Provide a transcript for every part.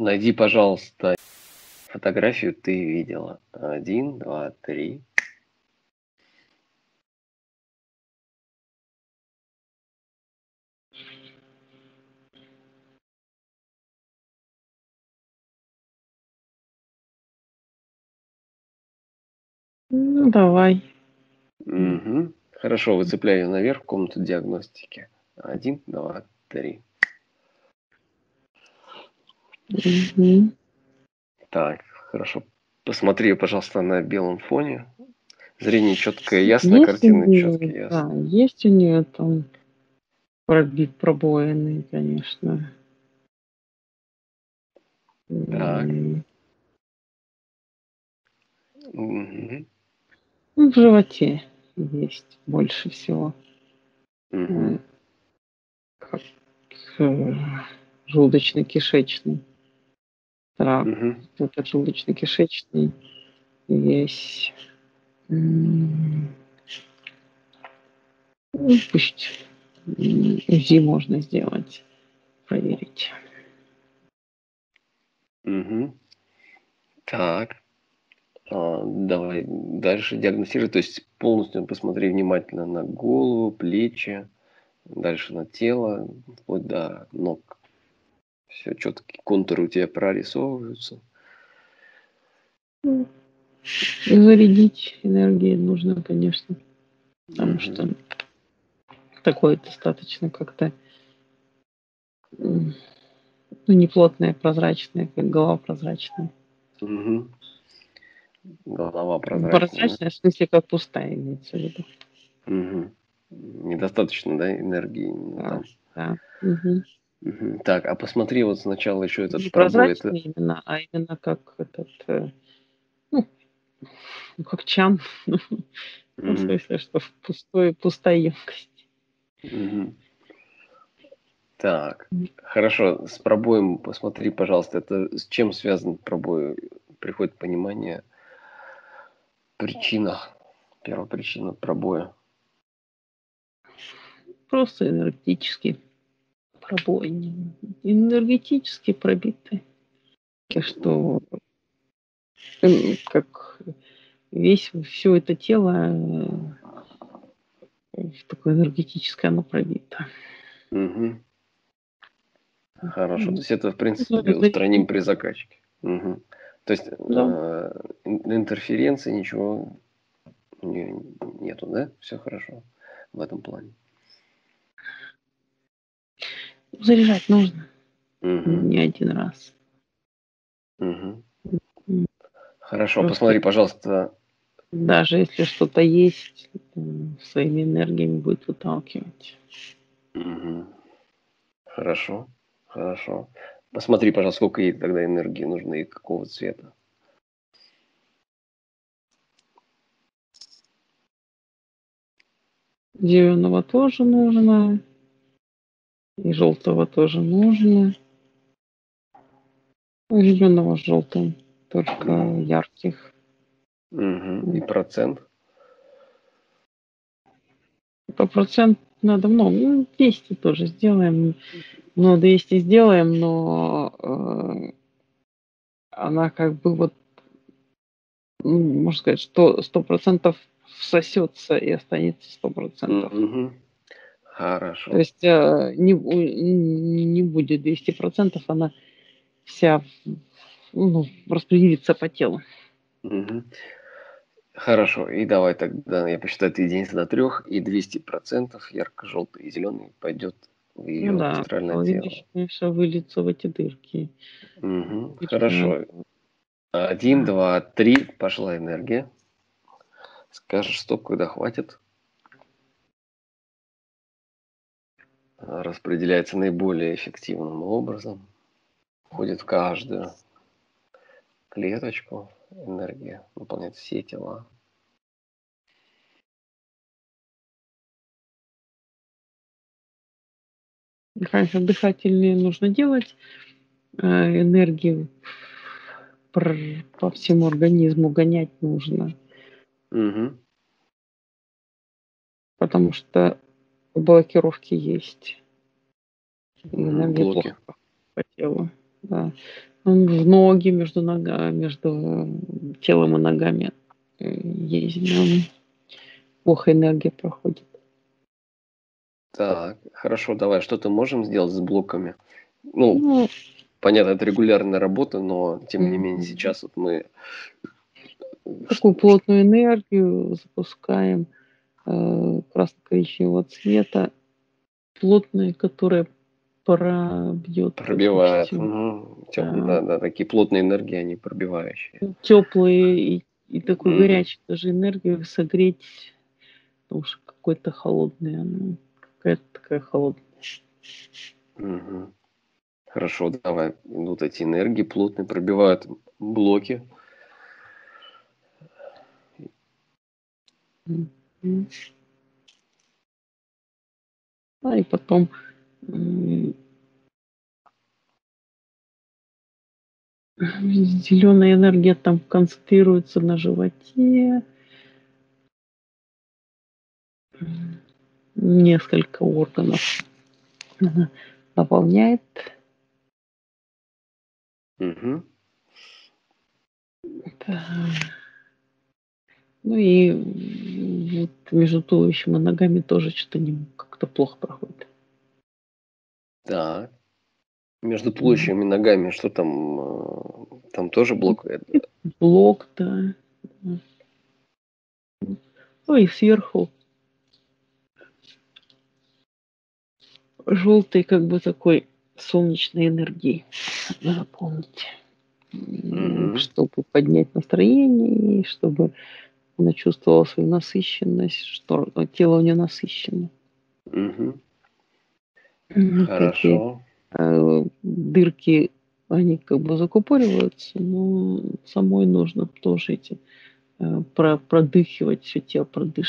Найди, пожалуйста, фотографию ты видела. 1, 2, 3. Ну, давай. Угу. Хорошо, выцепляю ее наверх в комнату диагностики. 1, 2, 3. Мгм. Так, хорошо. Посмотри, пожалуйста, на белом фоне. Зрение четкое, ясно, Есть у картина нее, четкая, да, ясно. есть у нее там пробоины, конечно. Так. М, Угу. Ну, в животе есть больше всего. Угу. М, Как э, желудочно-кишечный тракт. Угу. Этот желудочно-кишечный весь. м, Ну, пусть УЗИ можно сделать, проверить. Угу. Так. Давай дальше диагностируй. То есть полностью посмотри внимательно на голову, плечи, дальше на тело, вплоть до ног. Все четкие контуры у тебя прорисовываются. Ну, зарядить энергией нужно, конечно, потому Угу. что такое достаточно как-то, м, ну, не плотное, прозрачное, как голова прозрачная. Угу. Голова прозрачная, Прозрачная в смысле как пустая имеется в виду. да? Угу. Недостаточно, да, энергии именно Да, там. да. Мгм. Мгм. Так, а посмотри вот сначала еще Не этот пробой. Это... прозрачная именно, а именно как этот, ну, как чан. Ну, в Мгм. смысле, что в пустая емкость. Мгм. Так, хорошо, с пробоем посмотри, пожалуйста, это с чем связан пробой? Приходит понимание, причина, первопричина пробоя. Просто энергетический пробой. Энергетически пробитый. Что как все это тело такое энергетическое, оно пробито. Мгм. Хорошо, то М, есть это, в принципе, Надо устраним зарядить. при закачке. Мгм. То есть Да. интерференции ничего нету, да? Все хорошо в этом плане. Заряжать нужно Мгм. не один раз. Мгм. М, Хорошо, Просто посмотри, пожалуйста. даже если что-то есть, своими энергиями будет выталкивать. Мгм. Хорошо, хорошо. Посмотри, пожалуйста, сколько ей тогда энергии нужно и какого цвета. Зеленого тоже нужно, и желтого тоже нужно. Зеленого с желтым, только Мгм. ярких. Мгм. И процент. По процент надо много. Ну, 200 тоже сделаем. Но 200 сделаем, но она как бы вот, можно сказать, что 100% всосется и останется 100%. Мгм. То Хорошо. есть не будет 200%, она вся ну, распределится по телу. Мгм. Хорошо. И давай тогда я посчитаю от единицы до 3, и 200% ярко-желтый и зеленый пойдет в Ну ее да, астральное половина тело. еще, конечно, выльется в эти дырки. Мгм. Дырки надо. Хорошо. 1, 2, 3. Пошла энергия. Скажешь стоп, когда хватит. Распределяется наиболее эффективным образом. Входит в каждую клеточку энергия, выполняет все тела. Конечно, дыхательные нужно делать. Энергию по всему организму гонять нужно, Мгм. потому что блокировки есть. И Мгм. энергия плохо Блоки. проходит по телу. Да. В ноги, между ногами, между телом и ногами есть плохо энергия проходит. Так, хорошо, давай, что-то можем сделать с блоками? Ну, Ну, понятно, это регулярная работа, но тем не менее мгм. сейчас вот мы... Такую плотную энергию запускаем красно-коричневого цвета, плотная, которая пробьет Пробивает. практически Да, да, такие плотные энергии, они пробивающие. теплые и такой Мгм, горячей даже энергию согреть, потому что какой-то холодный, она какая-то такая холодная. мгм. Хорошо, давай. Идут эти энергии плотные, пробивают блоки. Мгм. А и потом зеленая энергия там концентрируется на животе, несколько органов она наполняет. Мгм. Да. Ну и вот между туловищем и ногами тоже что-то как-то плохо проходит. Так. Между Мгм. туловищем и ногами, что там? Там тоже блок? И блок, да. Ну и сверху желтый, как бы такой солнечной энергией надо наполнить, Мгм, чтобы поднять настроение, и чтобы она чувствовала свою насыщенность, что тело у нее насыщено. мгм. Вот эти Хорошо. дырки, они как бы закупориваются, но самой нужно тоже эти продыхивать все тело,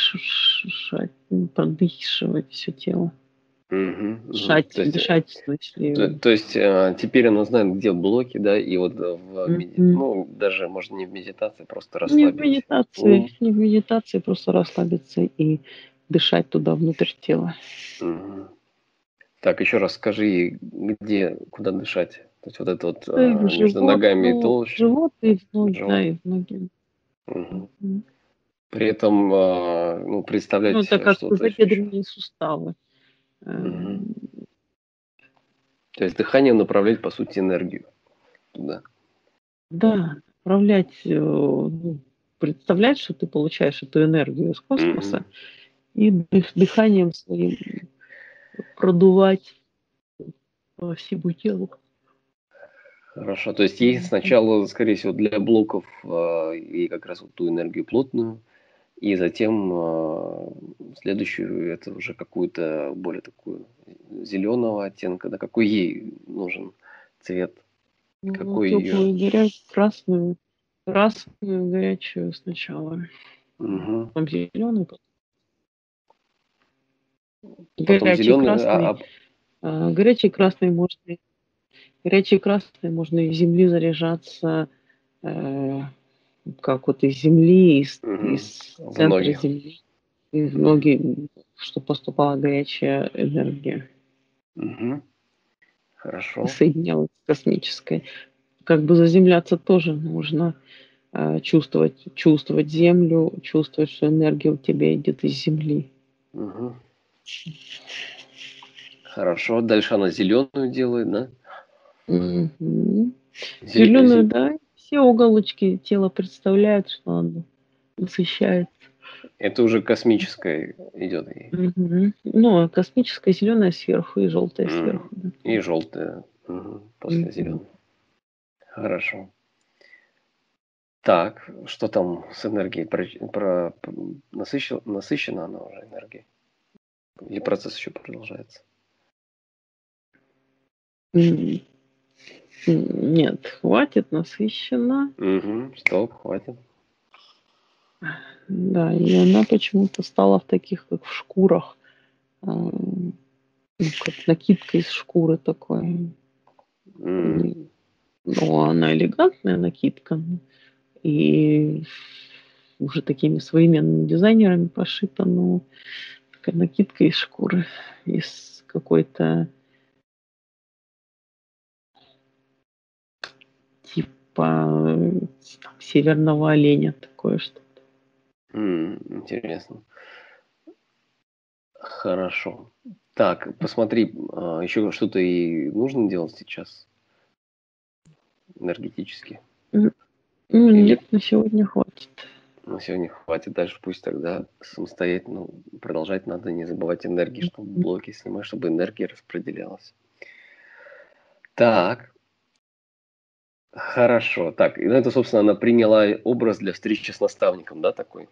продышивать все тело. Мгм, мгм. Дышать, дышать, в То, смысле. то есть теперь она знает, где блоки, да, и вот Мгм. ну, даже, может, не в медитации, просто Не в расслабить медитации, ум. не в медитации, просто расслабиться и дышать туда внутрь тела. Мгм. Так, еще раз скажи, где, куда дышать? То есть вот это вот И в между живот, ногами и ну, в толще, живот и в ноги, да, живот. и в ноги. Мгм. Мгм. При этом, ну, Ну, представлять это как что-то еще. тазобедренные суставы. Мгм. Эм, То есть дыханием направлять, по сути, энергию туда. Да, управлять, ну, представлять, что ты получаешь эту энергию из Мгм. космоса, и дыханием своим продувать по всему телу. Хорошо. То есть ей сначала, скорее всего, для блоков и как раз вот ту энергию плотную, и затем следующую это уже какую-то более такую зеленого оттенка, да, какой ей нужен цвет, Ну, какой ее. теплую, красную, горячую сначала, Мгм. потом зеленую, Потом горячий зеленый, красный. Горячий красный можно, горячий красный можно из земли заряжаться, э, как вот из земли, мгм, из в центра ноги. земли, и в Мгм. ноги, что поступала горячая энергия, Мгм. Хорошо. соединялась с космической. Как бы заземляться тоже нужно, чувствовать землю, чувствовать, что энергия у тебя идет из земли. Мгм. Хорошо. Дальше она зеленую делает, да? Мгм. Зеле- Зеленую, зе- да, все уголочки тела представляют, что она насыщает. Это уже космическое идет. Мгм. Ну, а космическая зеленая сверху и желтая сверху. Да. И желтая после Мгм. зеленой. Хорошо. Так, что там с энергией? Насыщена она уже энергией? Или процесс еще продолжается? М, Нет, хватит, насыщена. Угу, стоп, хватит. Да, и она почему-то стала в таких, как в шкурах, ну, как накидка из шкуры такой. М, Ну, она элегантная накидка, и уже такими современными дизайнерами пошита, но такая накидка из шкуры, из какой-то типа северного оленя, такое что. Интересно. Хорошо. Так, посмотри, еще что-то и нужно делать сейчас энергетически? Или Нет, на сегодня хватит. на сегодня хватит, дальше пусть тогда самостоятельно продолжать надо, не забывать энергии, чтобы блоки снимать, чтобы энергия распределялась. Так, хорошо. Так, и это, собственно, она приняла образ для встречи с наставником, да, такой?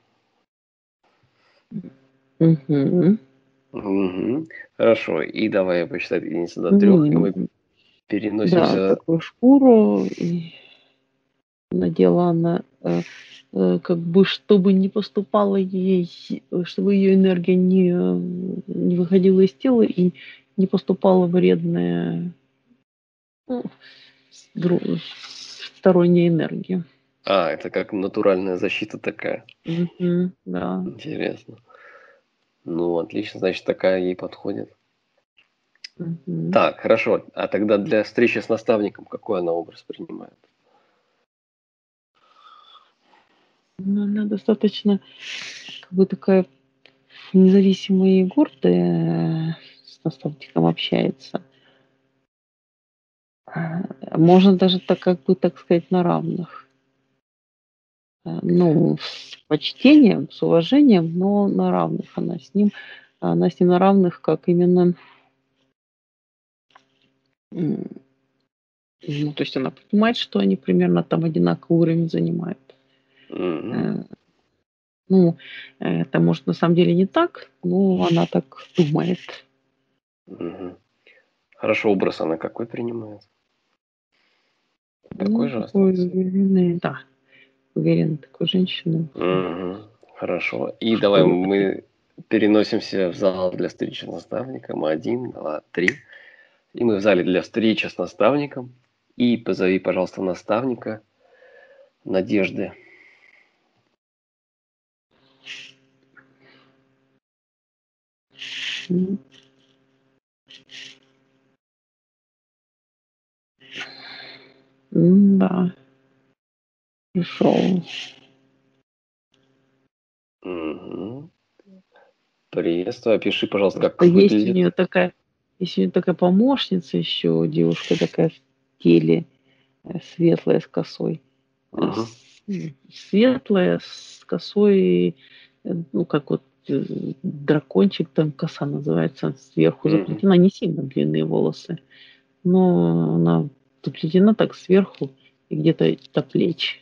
Мгм. Угу. Хорошо. И давай я посчитаю от единицы до 3, и мы Да, переносимся. такую шкуру и надела она, как бы, чтобы не поступала ей, чтобы ее энергия не выходила из тела и не поступала вредная, ну, сторонняя энергия. Это как натуральная защита такая. Мгм, да. Интересно. Ну, отлично, значит, такая ей подходит. Мгм. Так, хорошо. А тогда для встречи с наставником какой она образ принимает? Ну, она достаточно, как бы, такая независимая и гордая, с наставником общается. Можно даже так, как бы, так сказать, на равных. Ну, с почтением, с уважением, но на равных она с ним на равных, как именно, м, ну, то есть она понимает, что они примерно там одинаковый уровень занимают. Мгм. Э, ну, это может на самом деле не так, но она так думает. Мгм. Хорошо, образ она какой принимает? Такой Ну, же такой остался? уверенный, да, уверенный такой женщины. Мгм. Хорошо. И давай Шкура такая. мы переносимся в зал для встречи с наставником. 1, 2, 3. И мы в зале для встречи с наставником. И позови, пожалуйста, наставника Надежды. М, да, пришел. Мгм. Приветствую. Опиши, пожалуйста, Просто как выглядит. есть у нее такая помощница еще, девушка такая в теле, светлая с косой. Мгм. Светлая с косой, ну, как вот дракончик, там коса называется, сверху Мгм. заплетена, не сильно длинные волосы, но она заплетена так сверху и где-то до плеч.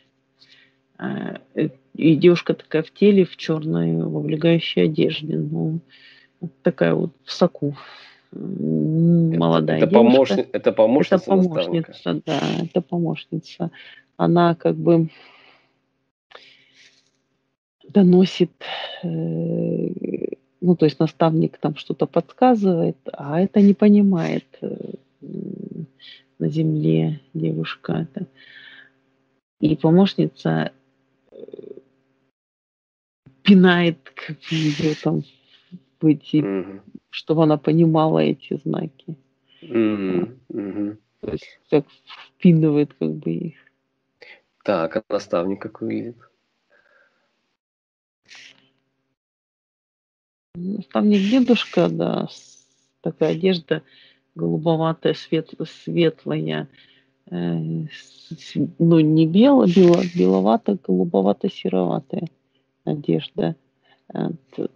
И девушка такая в теле, в черной, в облегающей одежде. Ну, такая вот в соку. Молодая девушка. Это Это помощница наставника. помощница, да, это помощница. Она как бы доносит, ну, то есть наставник там что-то подсказывает, а это не понимает на земле девушка. Это. И помощница пинает как бы ее там в эти, Мгм. чтобы она понимала эти знаки. Вот. Мгм. Мгм. То есть так впинывает как бы их. Так, а наставник как выглядит? Наставник дедушка, да, такая одежда голубоватая, светлая, ну, не беловато, голубовато-сероватая одежда. Э,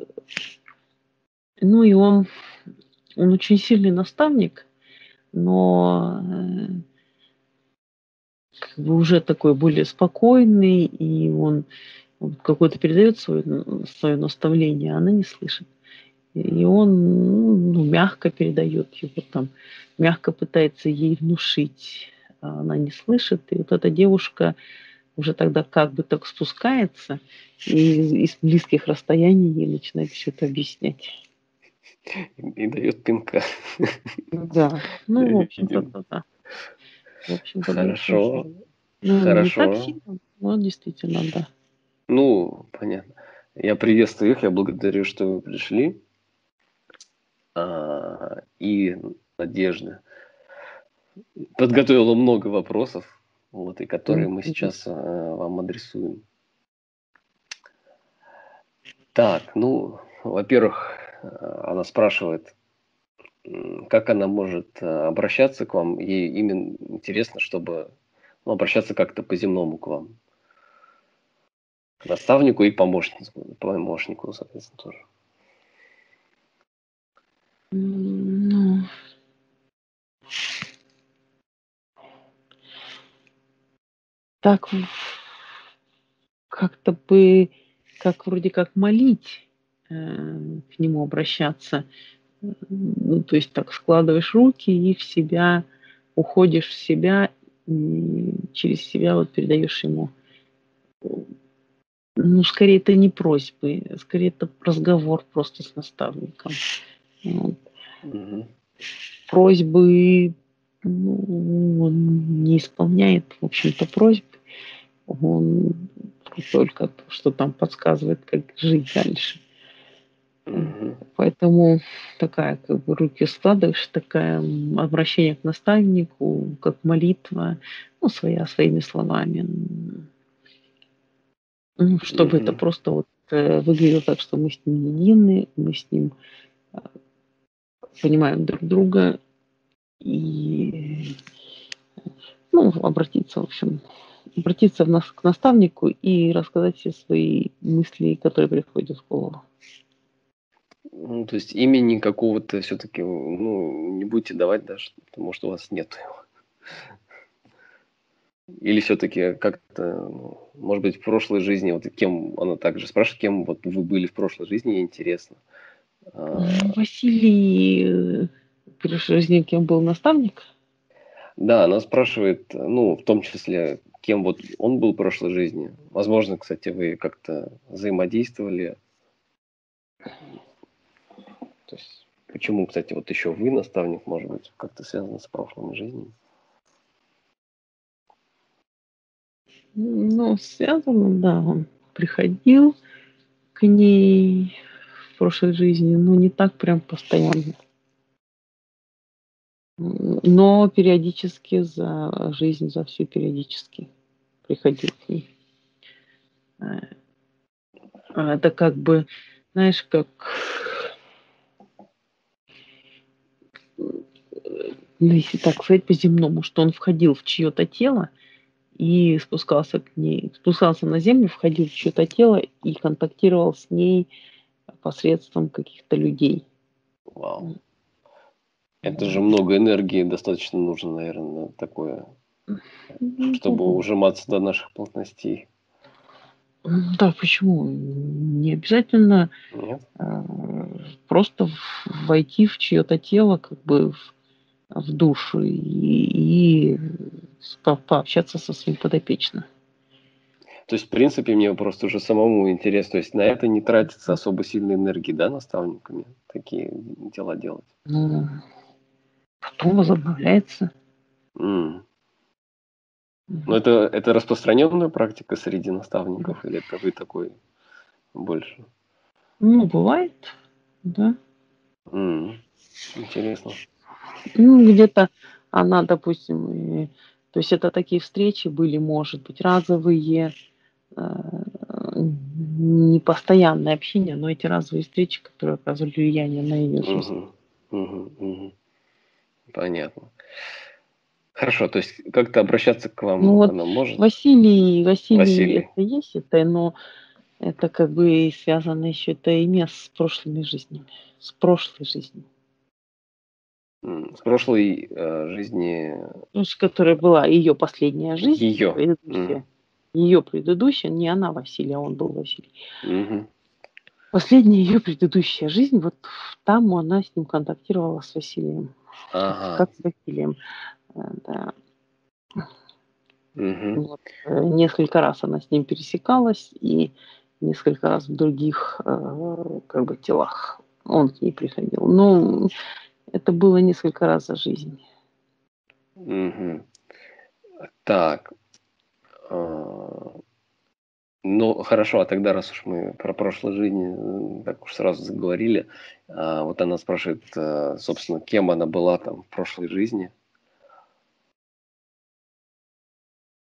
Ну и он очень сильный наставник, но как бы уже такой более спокойный, и он какое-то передает свое наставление, а она не слышит. И он, ну, мягко передает его там, мягко пытается ей внушить, а она не слышит. И вот эта девушка уже тогда как бы так спускается и из близких расстояний ей начинает все это объяснять. И дает пинка. Да, ну, в общем-то, Видимо. да. В общем-то, да, Хорошо. ну, не так Хорошо. сильно, но действительно, да. Ну, понятно. Я приветствую их, я благодарю, что вы пришли. И Надежда подготовила много вопросов. вот, и которые мы Мгм. сейчас вам адресуем. Так, ну, во-первых, она спрашивает, как она может обращаться к вам. Ей именно интересно, чтобы ну, обращаться как-то по-земному к вам. К наставнику и помощнику, соответственно, тоже. Ну, так как-то бы, как вроде как молить, к нему обращаться. Ну, то есть так складываешь руки и в себя, уходишь в себя, и через себя вот передаешь ему. Ну, скорее, это не просьбы, скорее, это разговор просто с наставником. Вот. Мгм. Просьбы, ну, он не исполняет, в общем-то, просьб. Он только то, что там подсказывает, как жить дальше. Мгм. Поэтому такая, как бы, руки складываешь, такая обращение к наставнику, как молитва, ну, своими словами. Чтобы это Мгм. просто вот выглядело так, что мы с ним едины, мы с ним понимаем друг друга и, ну, обратиться, в общем, обратиться к наставнику и рассказать все свои мысли, которые приходят в голову. Ну, то есть имени какого-то все-таки, ну, не будете давать даже, потому что у вас нет его. Или все-таки как-то, ну, может быть, в прошлой жизни, вот кем она также спрашивает, кем вот вы были в прошлой жизни, ей интересно. А, Василий, при жизни кем был наставник? да, она спрашивает, ну, в том числе, кем вот он был в прошлой жизни. Возможно, кстати, вы как-то взаимодействовали. То есть, почему, кстати, вот еще вы наставник, может быть, как-то связано с прошлыми жизнями? Ну, связано, да, он приходил к ней в прошлой жизни, но не так прям постоянно. Но периодически за жизнь, за всю периодически приходил к ней. Э, Это как бы, знаешь, как, ну, если так сказать по-земному, что он входил в чье-то тело и спускался к ней, спускался на землю, входил в чье-то тело и контактировал с ней посредством каких-то людей. Вау. Это же Да. много энергии достаточно нужно, наверное, такое, чтобы Ну, ужиматься до наших плотностей. да, почему? Не обязательно Нет? а, просто войти в чье-то тело, как бы в душу и пообщаться со своим подопечным. То есть, в принципе, мне просто уже самому интересно. То есть, на это не тратится особо сильной энергии, да, наставниками такие дела делать? Ну, потом возобновляется. М. Но Мгм. это распространенная практика среди наставников, или это вы такой больше? Ну, бывает, да. М. Интересно. Ну, где-то она, допустим, то есть это такие встречи были, может быть, разовые, непостоянное общение, но эти разовые встречи, которые оказывали влияние на ее жизнь. Мгм. Мгм. Мгм. Понятно. Хорошо, то есть как-то обращаться к Ну вам вот она может? Василий Василий. это есть, это, но это как бы связано еще это имя с прошлыми жизнями, с прошлой жизнью. С прошлой жизни Ну, с которой была ее последняя жизнь, ее. предыдущая. Ее предыдущая, не она Василий, а он был Василий. Мгм. Последняя ее предыдущая жизнь, вот там она с ним контактировала с Василием, Ага. как с Василием. Да. Мгм. Вот, несколько раз она с ним пересекалась, и несколько раз в других, как бы телах он к ней приходил. Ну, это было несколько раз за жизнь. Мгм. Так. а, Ну, хорошо, а тогда, раз уж мы про прошлую жизнь так уж сразу заговорили, вот она спрашивает, собственно, кем она была там в прошлой жизни.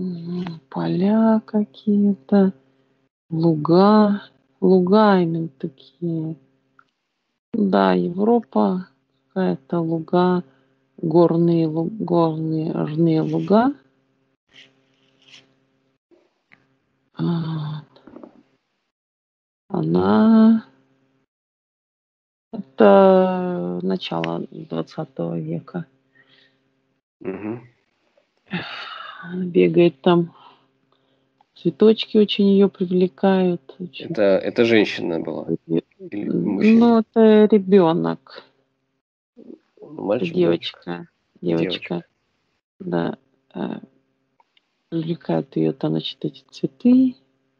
Поля какие-то, луга именно такие. Да, Европа, какая-то луга, горные луга. А, Она это начало 20 века. Мгм. Она бегает там, цветочки очень ее привлекают. Очень. Это женщина была или мужчина? Ну, это ребенок, Мальчик, девочка? девочка, Девочка. да. э, Привлекают ее там, значит, эти цветы.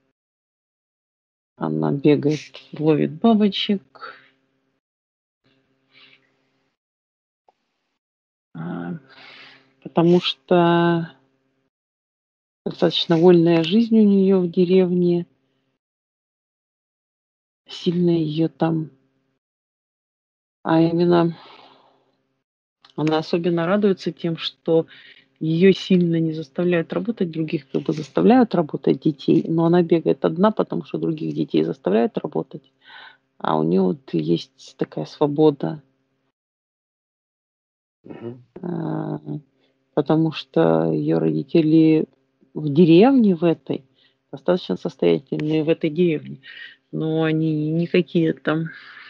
Она бегает, ловит бабочек. а, Потому что достаточно вольная жизнь у нее в деревне. Сильно ее там, а именно она особенно радуется тем, что ее сильно не заставляют работать, других как бы заставляют работать детей, но она бегает одна, потому что других детей заставляют работать, а у нее вот есть такая свобода, Мгм. а, потому что ее родители в деревне в этой достаточно состоятельные в этой деревне, но они никакие там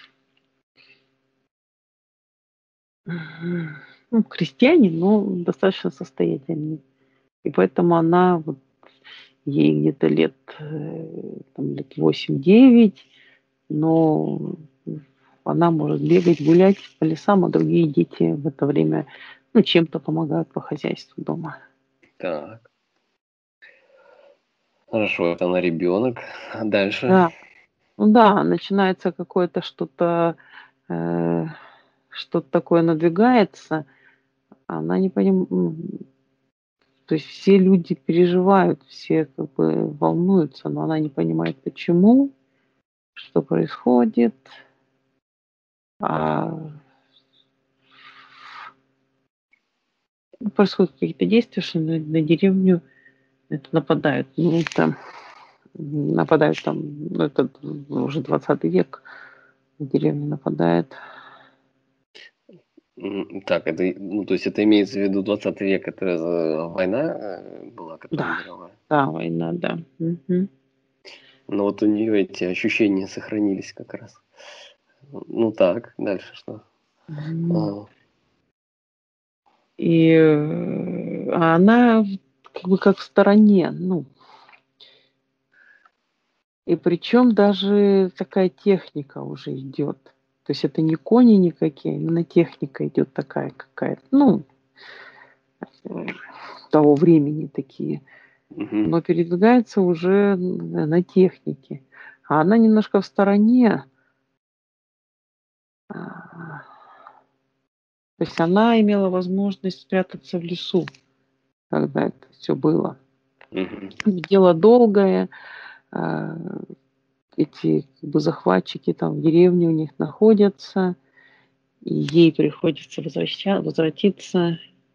ну, крестьяне, но достаточно состоятельные. И поэтому она вот ей где-то лет, там, лет 8-9, но она может бегать, гулять по лесам, а другие дети в это время ну, чем-то помогают по хозяйству дома. Так. Хорошо, это она ребенок. А дальше? Да, ну да, начинается какое-то что-то, э, что-то такое надвигается, она не понимает, то есть все люди переживают, все как бы волнуются, но она не понимает, почему, что происходит. А, Происходят какие-то действия, что на деревню это нападают. Ну, это нападают там, ну, это уже 20 век, на деревню нападает. Так, это, ну, то есть это имеется в виду 20 век, это война была, которая Да, мировая. да, война, да. Мгм. Но вот у нее эти ощущения сохранились как раз. Ну так, дальше что? М. А, И она как бы как в стороне, ну, и причем даже такая техника уже идет. То есть это не кони никакие, именно техника идет такая какая-то, ну, э, того времени такие. мгм, Но передвигается уже на технике. А она немножко в стороне. То есть она имела возможность спрятаться в лесу, когда это все было. мгм, Дело долгое. а, Эти как бы захватчики там в деревне у них находятся, и ей приходится возвратиться.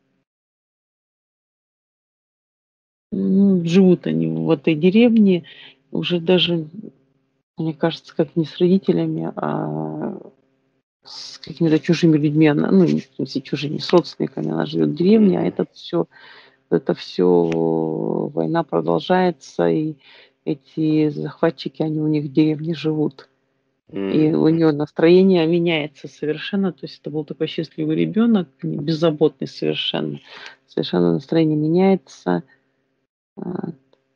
Живут они в этой деревне уже даже, мне кажется, как не с родителями, а с какими-то чужими людьми. Она, ну, не в смысле чужими, с родственниками. Она живет в деревне, а мгм, это все война продолжается, и эти захватчики, они у них в деревне живут. И у мгм, нее настроение меняется совершенно. То есть это был такой счастливый ребенок, беззаботный совершенно. Совершенно настроение меняется, а,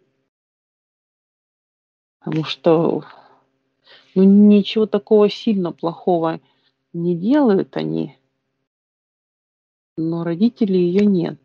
потому что ну, ничего такого сильно плохого не делают они, но родителей ее нет.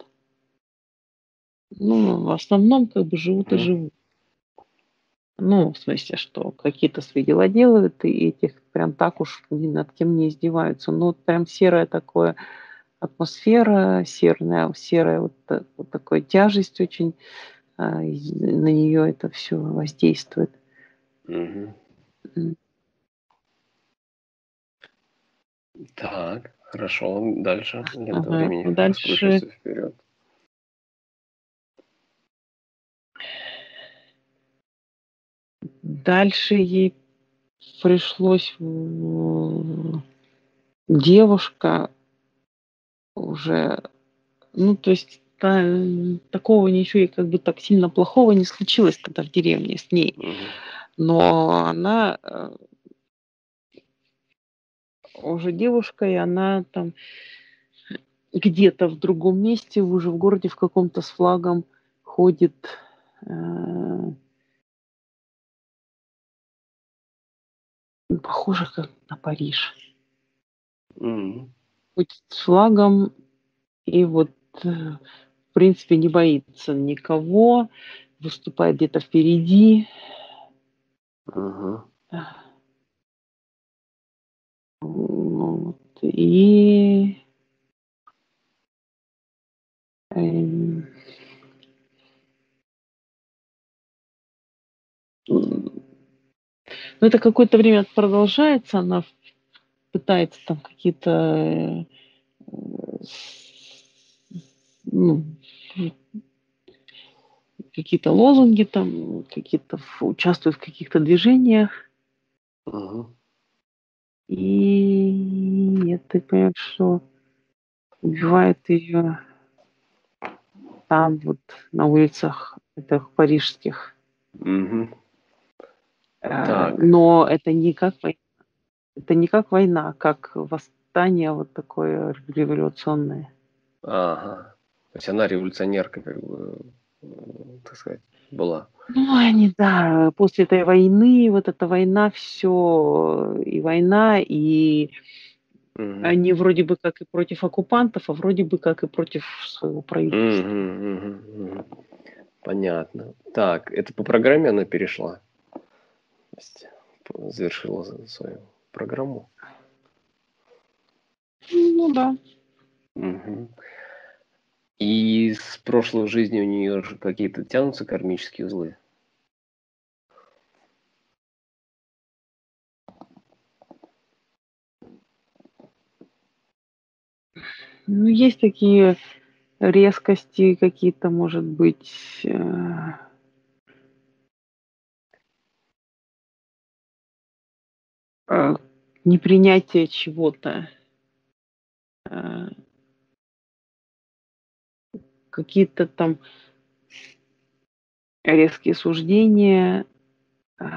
Ну, в основном как бы живут и мгм, живут. Ну, в смысле, что какие-то свои дела делают, и этих прям так уж ни над кем не издеваются. Ну, вот прям серое такое атмосфера, серая вот такая тяжесть очень, на нее это все воздействует. мгм. М. Так, хорошо, дальше. Лента Ага. времени Дальше раскручивается вперед. дальше ей пришлось девушка уже, ну, то есть такого ничего и как бы так сильно плохого не случилось тогда в деревне с ней. Мгм. Но она уже девушка, и она там где-то в другом месте, уже в городе в каком-то с флагом ходит, похоже как на Париж. Мгм. Ходит с флагом и вот, в принципе, не боится никого, выступает где-то впереди. Мгм. Вот. И эм, ну, это какое-то время продолжается, она пытается там какие-то ну, какие-то лозунги там, какие-то участвует в каких-то движениях. Мгм. И я так понимаю, что убивает ее там вот на улицах этих парижских. Мгм. Так. Но это не как война, как восстание вот такое революционное. Ага. То есть она революционерка, как бы, так сказать, была. Ну, они, да, после этой войны, вот эта война, все и война, и Мгм. они вроде бы как и против оккупантов, а вроде бы как и против своего правительства. Мгм. Мгм. Мгм. Понятно. Так, это по программе она перешла? То есть завершила свою программу? Ну да. Мгм. И с прошлой жизни у нее же какие-то тянутся кармические узлы? Ну, есть такие резкости какие-то, может быть, э, непринятие чего-то, э, какие-то там резкие суждения, э,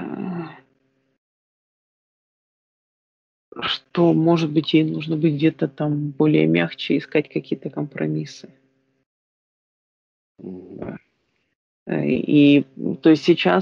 что, может быть, ей нужно быть где-то там более мягче, искать какие-то компромиссы. Мгм. И то есть сейчас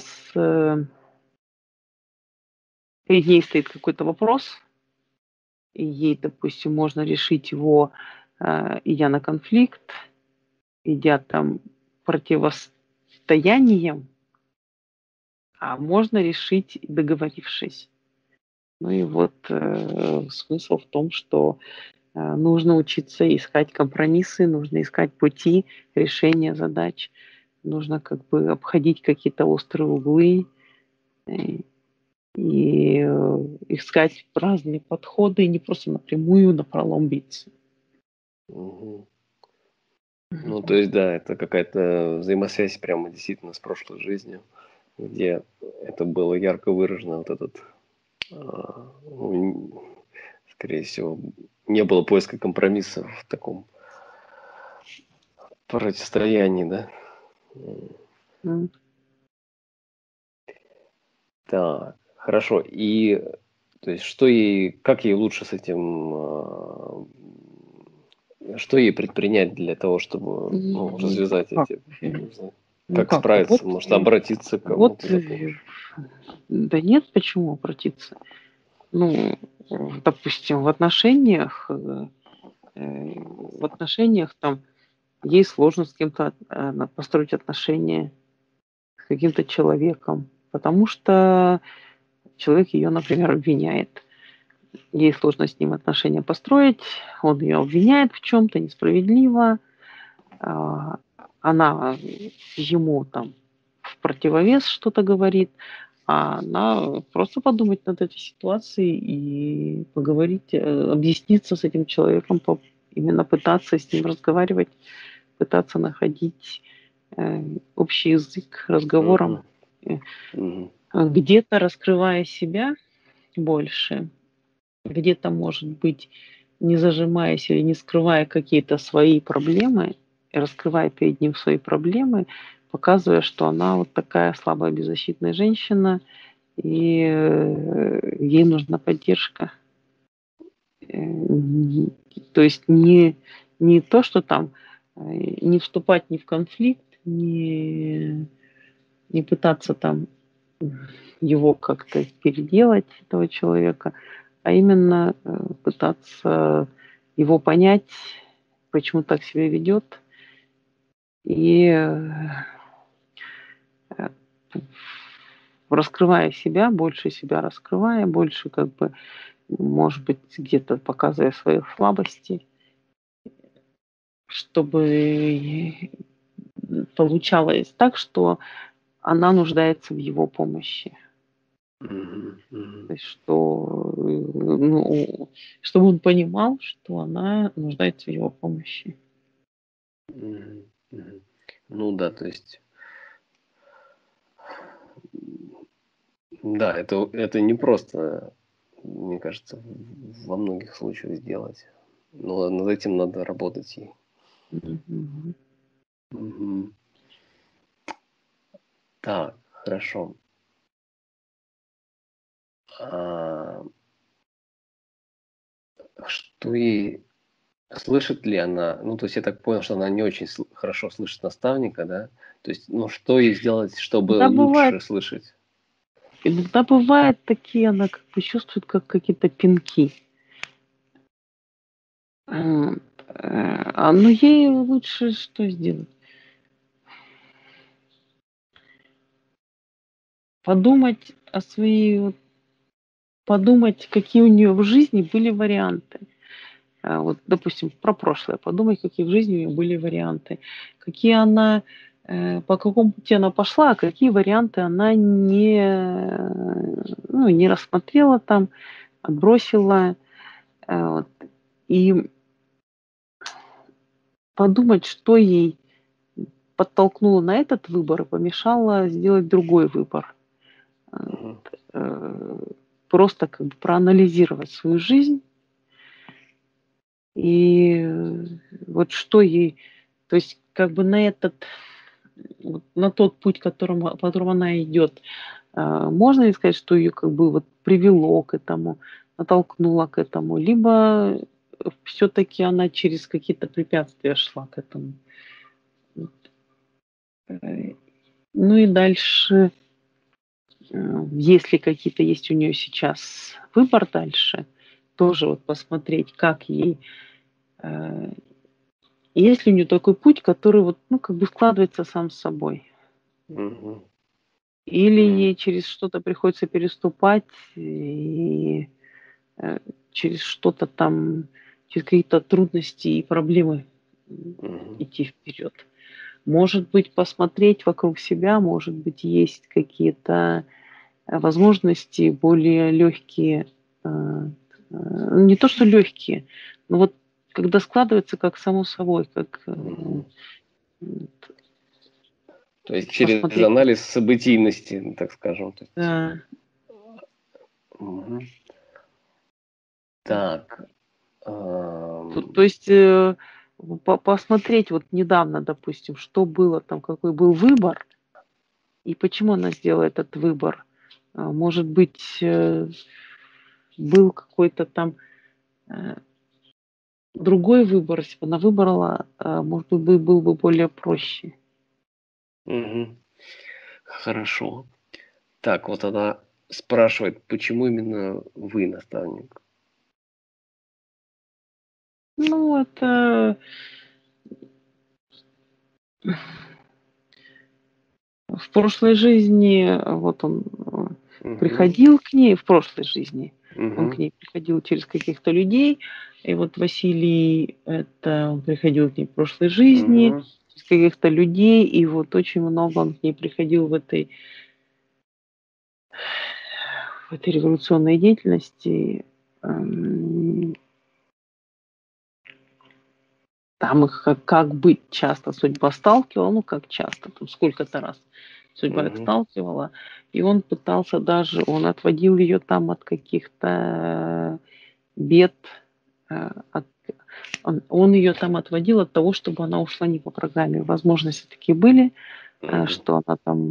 перед ней стоит какой-то вопрос, и ей, допустим, можно решить его, идя на конфликт, идя там противостоянием, а можно решить, договорившись. Ну и вот смысл в том, что нужно учиться искать компромиссы, нужно искать пути решения задач, нужно как бы обходить какие-то острые углы э, и искать разные подходы, и не просто напрямую напролом биться. Мгм. Ну, то есть, да, это какая-то взаимосвязь прямо действительно с прошлой жизнью, где это было ярко выражено, вот этот, ну, скорее всего, не было поиска компромисса в таком противостоянии, да? М. Так, хорошо. И, то есть, как ей лучше с этим, что ей предпринять для того, чтобы, ну, Ну, развязать как? эти, не знаю, Ну как как? справиться? Может, обратиться к Вот, кому-то за помощью? да нет, почему обратиться? Ну, допустим, в отношениях там ей сложно с кем-то построить отношения с каким-то человеком, потому что человек ее, например, обвиняет. Ей сложно с ним отношения построить, он ее обвиняет в чем-то несправедливо, а, она ему там в противовес что-то говорит, а она просто подумать над этой ситуацией и поговорить, объясниться с этим человеком, именно пытаться с ним разговаривать, пытаться находить общий язык разговором. Мгм. Э, Мгм. где-то раскрывая себя больше, где-то, может быть, не зажимаясь или не скрывая какие-то свои проблемы, раскрывая перед ним свои проблемы, показывая, что она вот такая слабая, беззащитная женщина, и ей нужна поддержка. Э, То есть не то, что там не вступать ни в конфликт, не пытаться там его как-то переделать, этого человека, а именно пытаться его понять, почему так себя ведет, и раскрывая себя раскрывая, больше как бы, может быть, где-то показывая свои слабости, чтобы получалось так, что она нуждается в его помощи. Мгм, мгм, То есть, что, ну, чтобы он понимал, что она нуждается в его помощи. мгм, мгм. Ну да, то есть, да, это не просто, мне кажется, во многих случаях сделать. Но над этим надо работать. Мгм. Мгм. Так, хорошо. А, что ей слышит ли она? Ну, то есть я так понял, что она не очень хорошо слышит наставника, да? То есть, ну, что ей сделать, чтобы Да, бывает, лучше слышать? иногда бывает такие, она как бы чувствует, как какие-то пинки. Вот. Ну, ей лучше что сделать? Подумать о своей, вот, подумать, какие у нее в жизни были варианты. Вот, допустим, про прошлое. Подумать, какие в жизни у нее были варианты. Какие она, по какому пути она пошла, а какие варианты она ну, не рассмотрела там, отбросила. Вот. И подумать, что ей подтолкнуло на этот выбор и помешало сделать другой выбор. Мгм. Э, Просто как бы проанализировать свою жизнь и вот что ей, то есть как бы на этот, вот на тот путь, по которому она идет, можно ли сказать, что ее как бы вот привело к этому, натолкнуло к этому, либо все-таки она через какие-то препятствия шла к этому. Вот. Э, Ну и дальше, если какие-то есть у нее сейчас выбор дальше, тоже вот посмотреть, как ей, э, есть ли у нее такой путь, который вот, ну, как бы складывается сам собой. Мгм. Или М. ей через что-то приходится переступать и э, через что-то там, через какие-то трудности и проблемы Мгм. идти вперед. Может быть, посмотреть вокруг себя, может быть, есть какие-то возможности более легкие, не то что легкие, но вот когда складывается как само собой, как Мгм. То есть через посмотреть. анализ событийности, так скажем. То есть, Да. мгм. Так. То есть посмотреть вот недавно, допустим, что было там, какой был выбор и почему она сделала этот выбор. Может быть, был какой-то там э, другой выбор, если бы она выбрала, может быть, был бы более проще. Мгм. Хорошо. Так, вот она спрашивает, почему именно вы наставник? Ну, это в прошлой жизни, вот он Мгм. приходил к ней, в прошлой жизни, он к Мгм. ней приходил через каких-то людей, и вот Василий, это он приходил к ней в прошлой жизни, Мгм. через каких-то людей, и вот очень много он к ней приходил в этой революционной деятельности. Эм, Там их как быть часто судьба сталкивала, ну как часто, там сколько-то раз. судьба их Мгм. сталкивала, и он пытался даже, он отводил ее там от каких-то бед, от он ее там отводил от того, чтобы она ушла не по программе. Возможности такие были, Мгм. что она там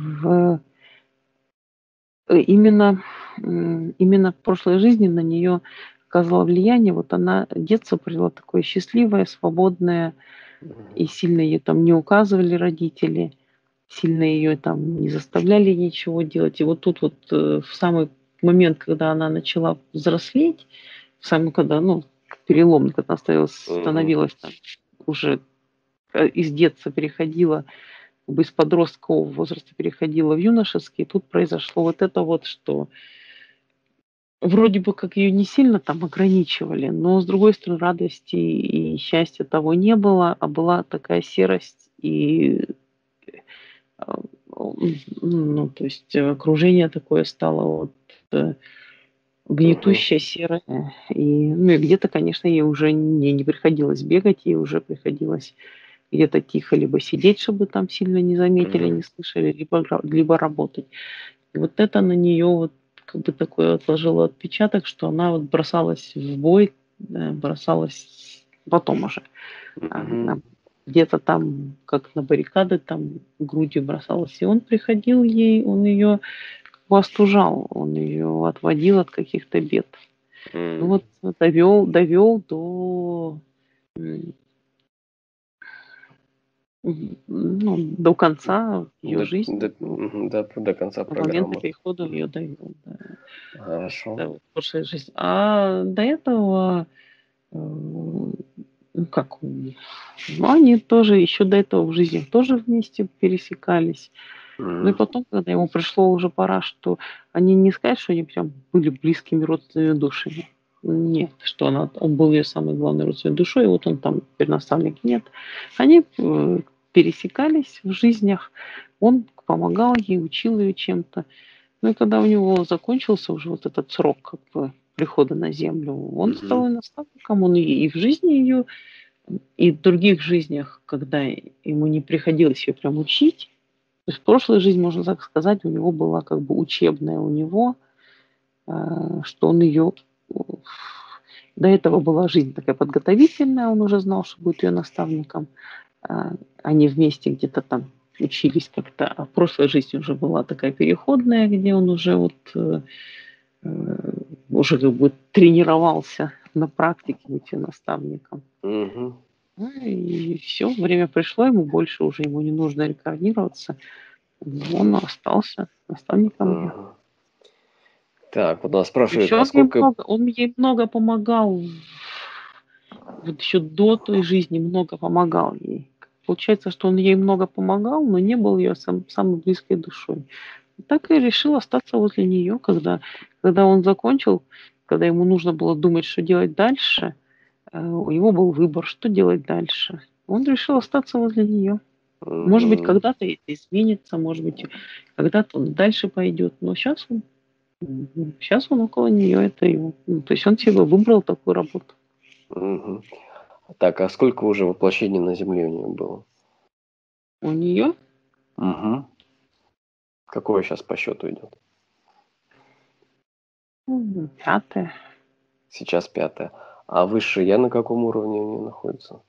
именно, именно в прошлой жизни на нее оказало влияние. Вот она детство провела такое счастливое, свободное, Мгм. и сильно ее там не указывали родители, сильно ее там не заставляли ничего делать. И вот тут вот в самый момент, когда она начала взрослеть, в самый, когда, ну, переломный, когда она Мгм. становилась там, уже из детства переходила, как бы из подросткового возраста переходила в юношеский, тут произошло вот это вот, что вроде бы как ее не сильно там ограничивали, но, с другой стороны, радости и счастья того не было, а была такая серость и, а, ну, то есть окружение такое стало вот Мгм. гнетущее, серое. И, ну, и где-то, конечно, ей уже не приходилось бегать, ей уже приходилось где-то тихо либо сидеть, чтобы там сильно не заметили, Мгм. не слышали, либо работать. И вот это на нее вот как бы такой отложило отпечаток, что она вот бросалась в бой, бросалась потом уже. Она Мгм. где-то там, как на баррикады, там грудью бросалась. И он приходил ей, он ее остужал, он ее отводил от каких-то бед. Ну М. вот довел до, м, ну, до конца ее жизни, До конца до момента программы. перехода ее довел. Да. Хорошо. Это вот прошлая жизнь. А до этого, ну как, ну, они тоже еще до этого в жизни тоже вместе пересекались. Ну и М. потом, когда ему пришло уже пора, что они не сказать, что они прям были близкими родственными душами. Нет, что он был ее самой главной родственной душой, и вот он там теперь наставник. Нет. Они пересекались в жизнях, он помогал ей, учил ее чем-то. Ну и когда у него закончился уже вот этот срок как бы прихода на землю, он Мгм. стал и наставником, он и в жизни ее, и в других жизнях, когда ему не приходилось ее прям учить. То есть прошлая жизнь, можно так сказать, у него была как бы учебная у него, что он ее... До этого была жизнь такая подготовительная, он уже знал, что будет ее наставником. Они вместе где-то там учились как-то, а прошлая жизнь уже была такая переходная, где он уже вот э, уже как бы тренировался на практике быть ее наставником. Мгм. Ну и все, время пришло, ему больше уже ему не нужно рекордироваться. Он остался наставником ее. Ага. Так, вот она спрашивает, Еще а сколько... он ей много помогал, вот еще до той жизни много помогал ей. Получается, что он ей много помогал, но не был ее самой близкой душой. Так и решил остаться возле нее, когда он закончил, когда ему нужно было думать, что делать дальше, у него был выбор, что делать дальше. Он решил остаться возле нее. Может быть, Мгм. когда-то это изменится, может быть, когда-то он дальше пойдет, но сейчас он около нее, это его. Ну, то есть он себе выбрал такую работу. Мгм. Так, а сколько уже воплощений на Земле у нее было? У нее Мгм. Какое сейчас по счету идет? пятое. Сейчас пятое. А высшее я на каком уровне у нее находится?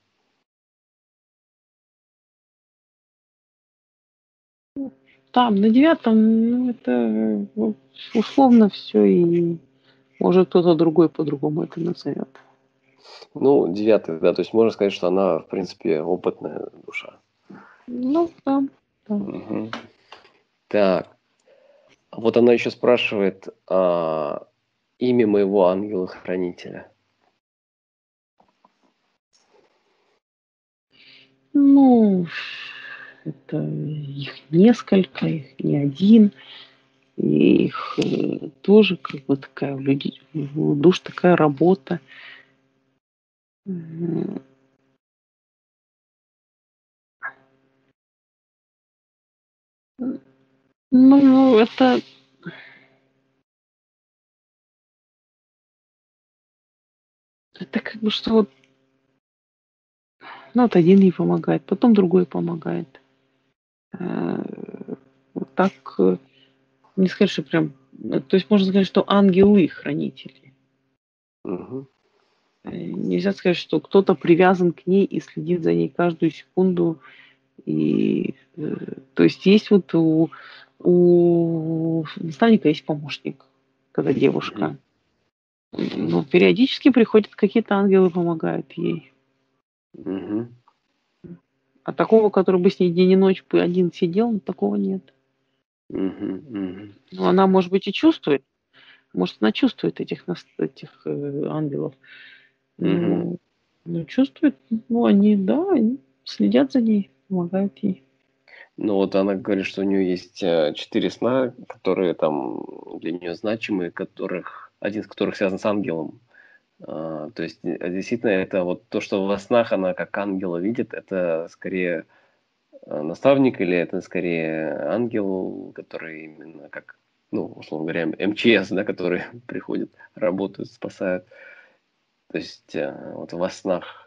Там, на девятом, ну, это условно все, и может кто-то другой по-другому это назовет. Ну, девятый, да, то есть можно сказать, что она, в принципе, опытная душа. Ну, да, да. Мгм. Так, а вот она еще спрашивает имя моего ангела-хранителя. Ну, это их несколько, их не один. И их тоже как бы такая у людей, у душ такая работа. Мгм. Ну, это как бы что вот, ну, вот один ей помогает, потом другой помогает. Э, Вот так, не сказать, что прям... То есть можно сказать, что ангелы хранители. Мгм. Нельзя сказать, что кто-то привязан к ней и следит за ней каждую секунду. И, то есть есть вот у наставника есть помощник, когда Мгм. девушка. Мгм. Но периодически приходят какие-то ангелы, помогают ей. Мгм. А такого, который бы с ней день и ночь бы один сидел, такого нет. Мгм. Мгм. Но она, может быть, и чувствует. Может, она чувствует этих ангелов. Мгм. Ну, ну, чувствует, ну, они, да, они следят за ней, помогают ей. Ну вот она говорит, что у нее есть 4 сна, которые там для нее значимые, которых один из которых связан с ангелом. То есть действительно это вот то, что во снах она как ангела видит, это скорее наставник или это скорее ангел, который именно как, ну, условно говоря, МЧС, да, который приходит, работают, спасают. То есть вот во снах.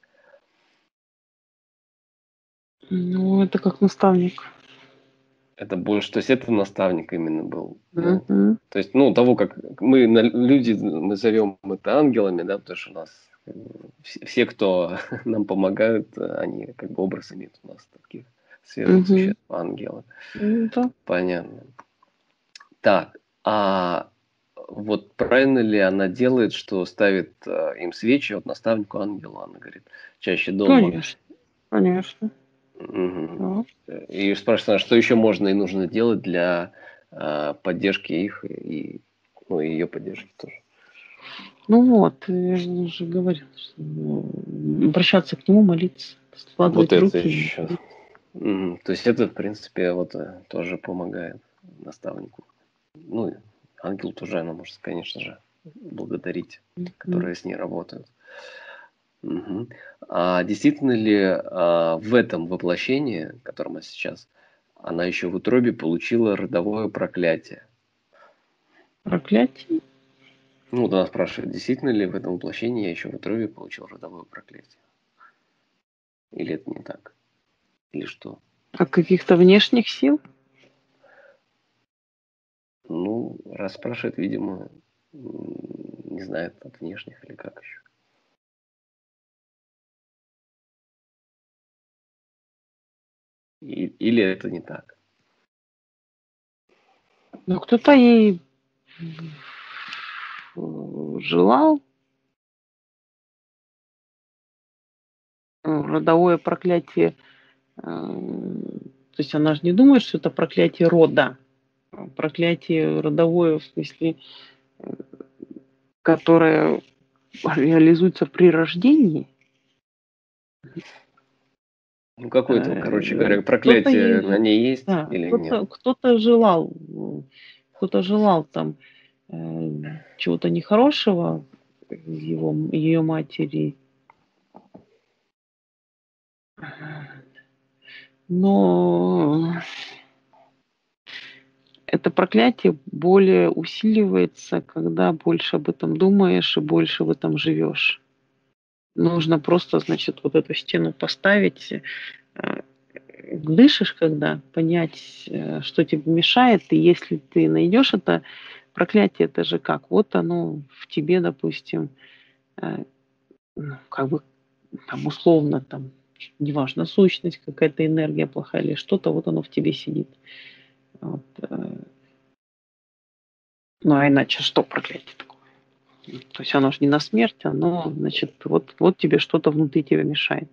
Ну, это как наставник. Это больше, то есть это наставник именно был. Ну, Мгм. то есть, ну, того, как мы, люди, мы зовем это ангелами, да, потому что у нас все, кто нам помогают, они как бы образ имеют у нас таких светлых Мгм. существ, ангелы. Да. Понятно. Так, а вот правильно ли она делает, что ставит им свечи, вот наставнику ангела, она говорит, чаще дома. Конечно, конечно. Мгм. Да. И спрашивает, она, что еще можно и нужно делать для поддержки их и, ну, и ее поддержки тоже. Ну вот, я же уже говорила, что обращаться к нему, молиться, Вот складывать это руки и еще. молиться. Мгм. То есть это, в принципе, вот тоже помогает наставнику. Ну, и ангел тоже она может, конечно же, благодарить, Мгм. которые с ней работают. Мгм. А действительно ли в этом воплощении, в котором она сейчас, она еще в утробе получила родовое проклятие? Проклятие. Ну, вот она спрашивает, действительно ли в этом воплощении я еще в утробе получил родовое проклятие? Или это не так? Или что? От каких-то внешних сил? Ну, раз спрашивает, видимо, не знает от внешних или как еще. Или это не так? Ну, кто-то ей желал родовое проклятие. То есть она же не думает, что это проклятие рода. Проклятие родовое, в смысле, которое реализуется при рождении. Ну, какое-то, короче говоря, Кто-то проклятие на ей, ней есть да, или нет? кто-то желал, кто-то желал там э, чего-то нехорошего ее матери, но это проклятие более усиливается, когда больше об этом думаешь и больше в этом живешь. Нужно просто, значит, вот эту стену поставить, дышишь, когда понять, что тебе мешает, и если ты найдешь это проклятие, это же как? Вот оно в тебе, допустим, э, ну, как бы там условно там, неважно, сущность, какая-то энергия плохая или что-то, вот оно в тебе сидит. Вот, ну а иначе что проклятие такое? То есть оно же не на смерть, оно, значит, вот тебе что-то внутри тебя мешает.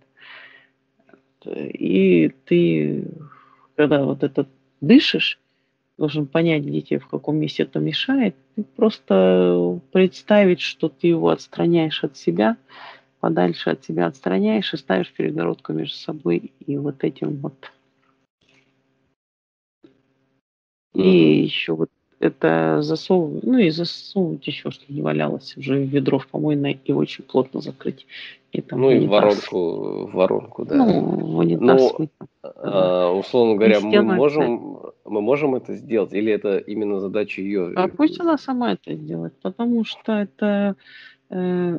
И ты, когда вот это дышишь, должен понять, где тебе, в каком месте это мешает. И просто представить, что ты его отстраняешь от себя, подальше от себя отстраняешь и ставишь перегородку между собой и вот этим вот. Мгм. И еще вот это засовывать, ну и засовывать еще, чтобы не валялось уже в ведро в помойное и очень плотно закрыть. И там Ну в и унитаз. в воронку, Ну, да. в унитаз Ну, мы там, да. условно И говоря, стену обязательно. мы можем это сделать, или это именно задача А ее? пусть она сама это сделает, э,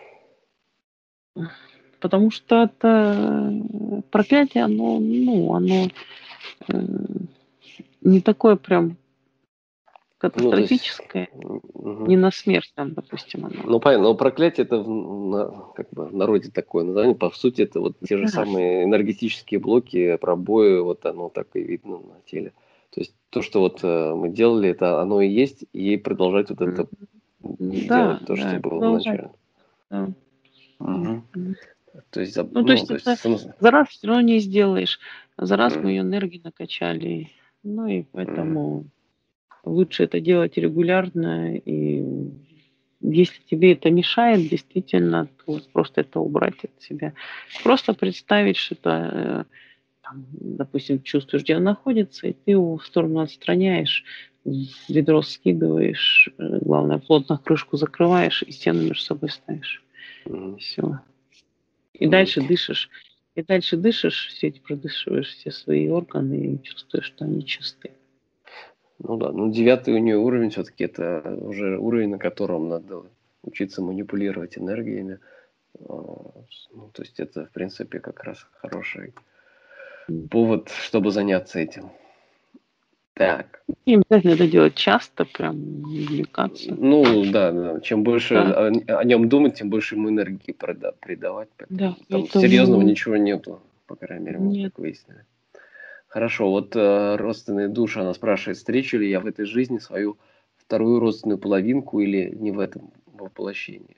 потому что это проклятие, оно, ну, оно, э, не такое прям Ну, то есть, катастрофическое, мгм. не на смерть там, допустим, оно. Ну, понятно, но проклятие это как бы в народе такое название. По сути, это вот те же Да. самые энергетические блоки, пробои, вот оно так и видно на теле. То есть то, что вот мы делали, это оно и есть, и продолжать вот это Да, делать, то, что да, было в продолжать. начале. Да. Мгм. То есть, Ну, то ну, есть то есть, это за раз все равно не сделаешь. За раз мы Мгм. ее энергии накачали. Ну и Мгм. поэтому лучше это делать регулярно. И если тебе это мешает, действительно, то вот просто это убрать от себя. Просто представить, что это, там, допустим, чувствуешь, где он находится, и ты его в сторону отстраняешь, ведро скидываешь, главное, плотно крышку закрываешь и стену между собой ставишь. Мгм. Все. И Мгм. дальше дышишь. И дальше дышишь, все эти продышиваешь все свои органы и чувствуешь, что они чистые. Ну да, ну 9 у нее уровень все-таки это уже уровень, на котором надо учиться манипулировать энергиями. Ну, то есть это, в принципе, как раз хороший повод, чтобы заняться этим. Так. Не обязательно это делать часто, прям не увлекаться. Ну да, да. Чем больше Да, о нем думать, тем больше ему энергии придавать. да, Поэтому там серьезного поэтому ничего нету, по крайней мере, мы нет. так выяснили. Хорошо, вот родственные души, она спрашивает, встречу ли я в этой жизни свою вторую родственную половинку или не в этом воплощении?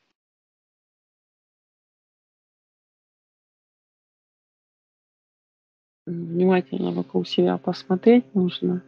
Внимательно вокруг себя посмотреть нужно.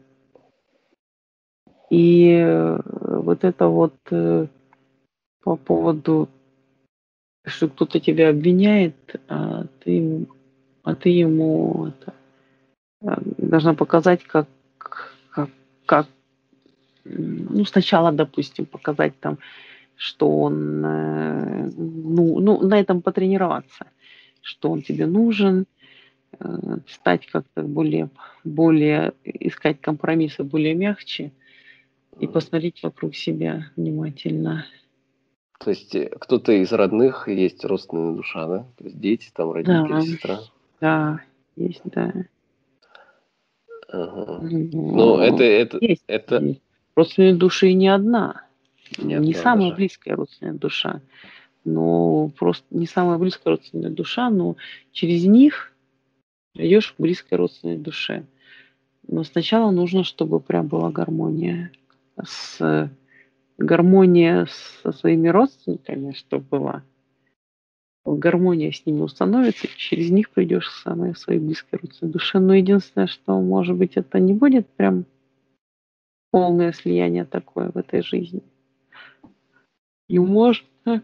И вот это вот по поводу, что кто-то тебя обвиняет, а ты ему это, должна показать, как, как ну, сначала, допустим, показать там, что он, ну, на этом потренироваться, что он тебе нужен, стать как-то более искать компромиссы более мягче и М. посмотреть вокруг себя внимательно. То есть кто-то из родных есть родственная душа, да? То есть дети, там родители, Да, сестра. да, есть, да. Ага. Ну, Ну, есть, это есть. Родственной души не одна, не не одна самая даже. близкая родственная душа, но просто не самая близкая родственная душа, но через них идешь к близкой родственной душе. Но сначала нужно, чтобы прям была с гармония со своими родственниками, чтобы была. Гармония с ними установится, и через них придешь к самой своей близкой родственной душе. Но единственное, что, может быть, это не будет прям полное слияние такое в этой жизни. И можно,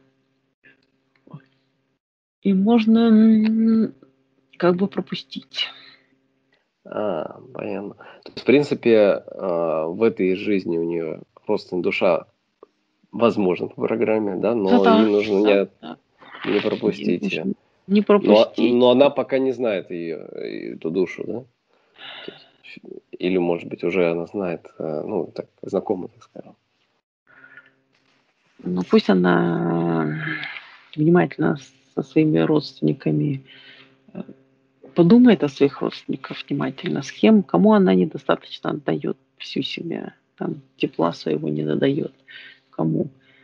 как бы пропустить. Понятно. То есть, в принципе, в этой жизни у нее родственная душа возможно по программе, да, но ей Да-да, нужно да-да. не Ей пропустить ее. нужно не Но пропустить. она пока не знает ее, эту душу, да? То есть, или, может быть, уже она знает, ну, так, знакома, так скажем. Ну, пусть она внимательно со своими родственниками подумает о своих родственниках внимательно, с кем, кому она недостаточно отдает всю себя, там, тепла своего не додает, кому.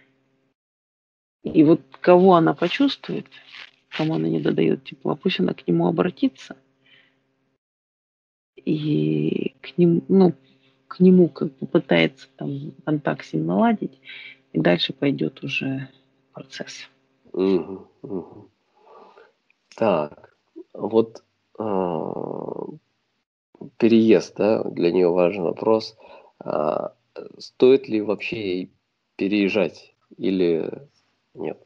И вот кого она почувствует, кому она не додает тепла, пусть она к нему обратится и к нему как бы пытается там контакт с ним наладить, и дальше пойдет уже процесс. Мгм, мгм. Так, вот переезд, да, для нее важный вопрос. А, Стоит ли вообще ей переезжать или нет?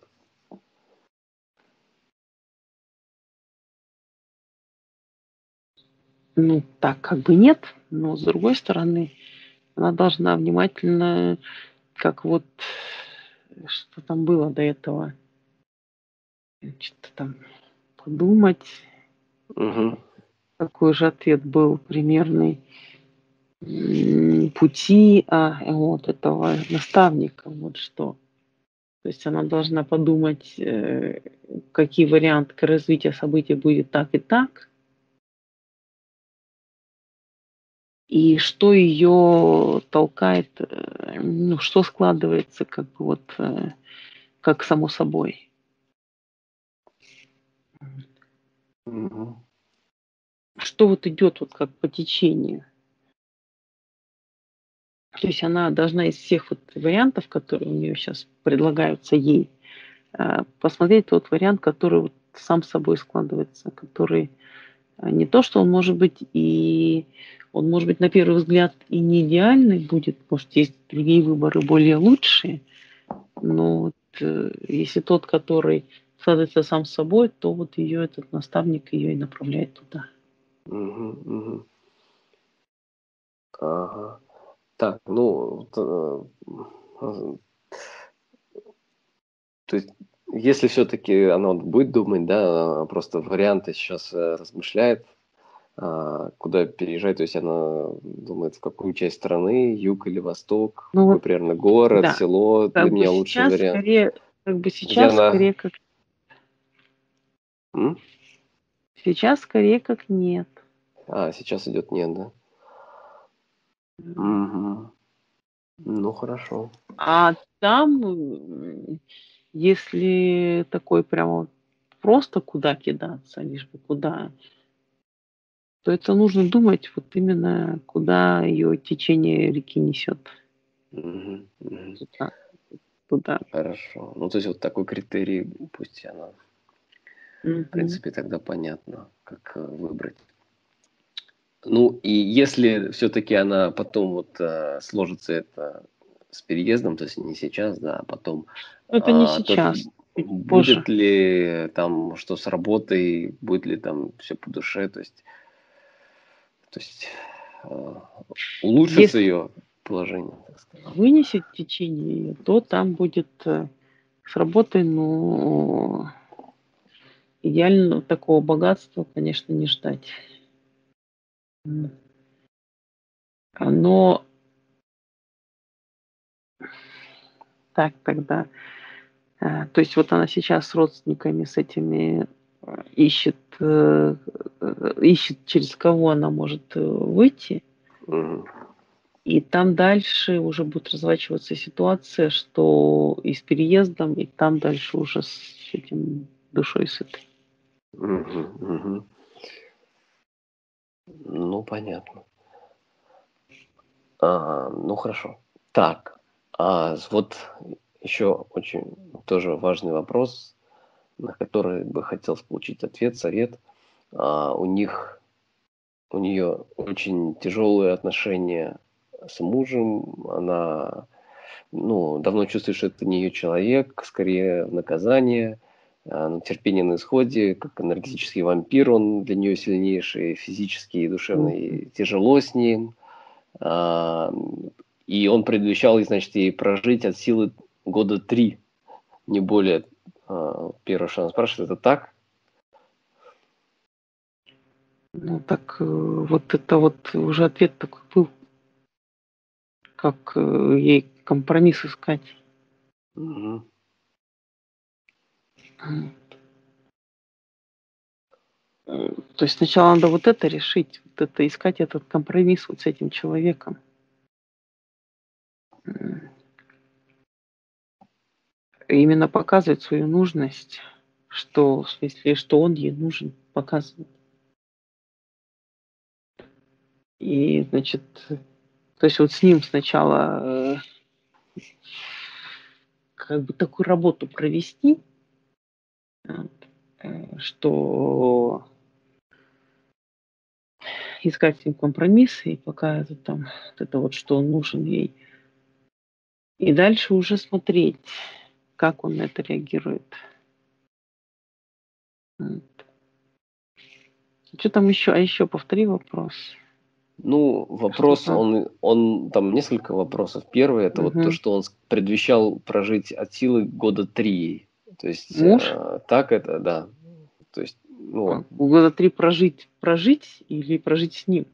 Ну, так как бы нет, но с другой стороны, она должна внимательно, как вот что там было до этого, что-то там подумать, Мгм. какой же ответ был примерный, пути вот этого наставника, вот что. То есть она должна подумать, какие варианты развития событий будет так и так, и что ее толкает, ну, что складывается как бы вот как само собой. Мгм. Что вот идет вот как по течению. То есть она должна из всех вот вариантов, которые у нее сейчас предлагаются ей, посмотреть тот вариант, который вот сам собой складывается, который не то, что он может быть на первый взгляд и не идеальный будет, может, есть другие выборы более лучшие, но вот, если тот, который складывается сам собой, то вот ее этот наставник ее и направляет туда. Мгм. Мгм. Ага. Так, ну, то есть, если все-таки она вот будет думать, да, просто варианты сейчас размышляет, куда переезжать, то есть она думает, в какую часть страны, юг или восток, Ну какой вот, примерно город, да, село для как бы меня лучший сейчас вариант. скорее, Где она? как М? сейчас скорее как нет. Сейчас идет нет, да? Мгм. Ну, хорошо. А там, если такой прямо просто куда кидаться, лишь бы куда, то это нужно думать вот именно, куда ее течение реки несет. Мгм. Мгм. Туда, туда. Хорошо. Ну, то есть вот такой критерий, пусть она, в Мгм. принципе, тогда понятно, как выбрать. Ну, и если все-таки она потом вот сложится это с переездом, то есть не сейчас, да, а потом, Но это не то сейчас, чуть позже. будет ли там что с работой, будет ли там все по душе, то есть э, улучшится Если ее положение, так сказать. вынесет течение ее, то там будет с работой, ну, идеально такого богатства, конечно, не ждать. М. Но так тогда, то есть вот она сейчас с родственниками, с этими ищет, через кого она может выйти, Мгм. и там дальше уже будет разворачиваться ситуация, что и с переездом, и там дальше уже с этим душой сытой. Мгм. Мгм. Ну, понятно. Ну, хорошо. Так, вот еще очень тоже важный вопрос, на который бы хотел получить ответ, совет. У них, у нее очень тяжелые отношения с мужем. Она, ну, давно чувствует, что это не ее человек, скорее наказание. Терпение на исходе, как энергетический вампир, он для нее сильнейший, физически и душевно, Мгм. и тяжело с ним. А, И он предвещал, и, значит, ей прожить от силы года 3, не более. Первый шанс спрашивает, это так? Ну так вот это вот уже ответ такой был, как ей компромисс искать. Мгм. М. То есть сначала надо вот это решить, вот это искать этот компромисс вот с этим человеком. М. Именно показывать свою нужность, что в смысле, что он ей нужен, показывать. И, значит, то есть вот с ним сначала как бы такую работу провести, вот, что искать с ним компромиссы и показывать там вот это вот, что он нужен ей. И дальше уже смотреть, как он на это реагирует. Что там еще? А еще повтори вопрос. Ну, Что вопрос, там? он там несколько вопросов. Первый, это вот то, Мгм. что он предвещал прожить от силы года 3. То есть, Муж? так это, да. То есть, ну вот, Года 3 прожить или прожить с ним?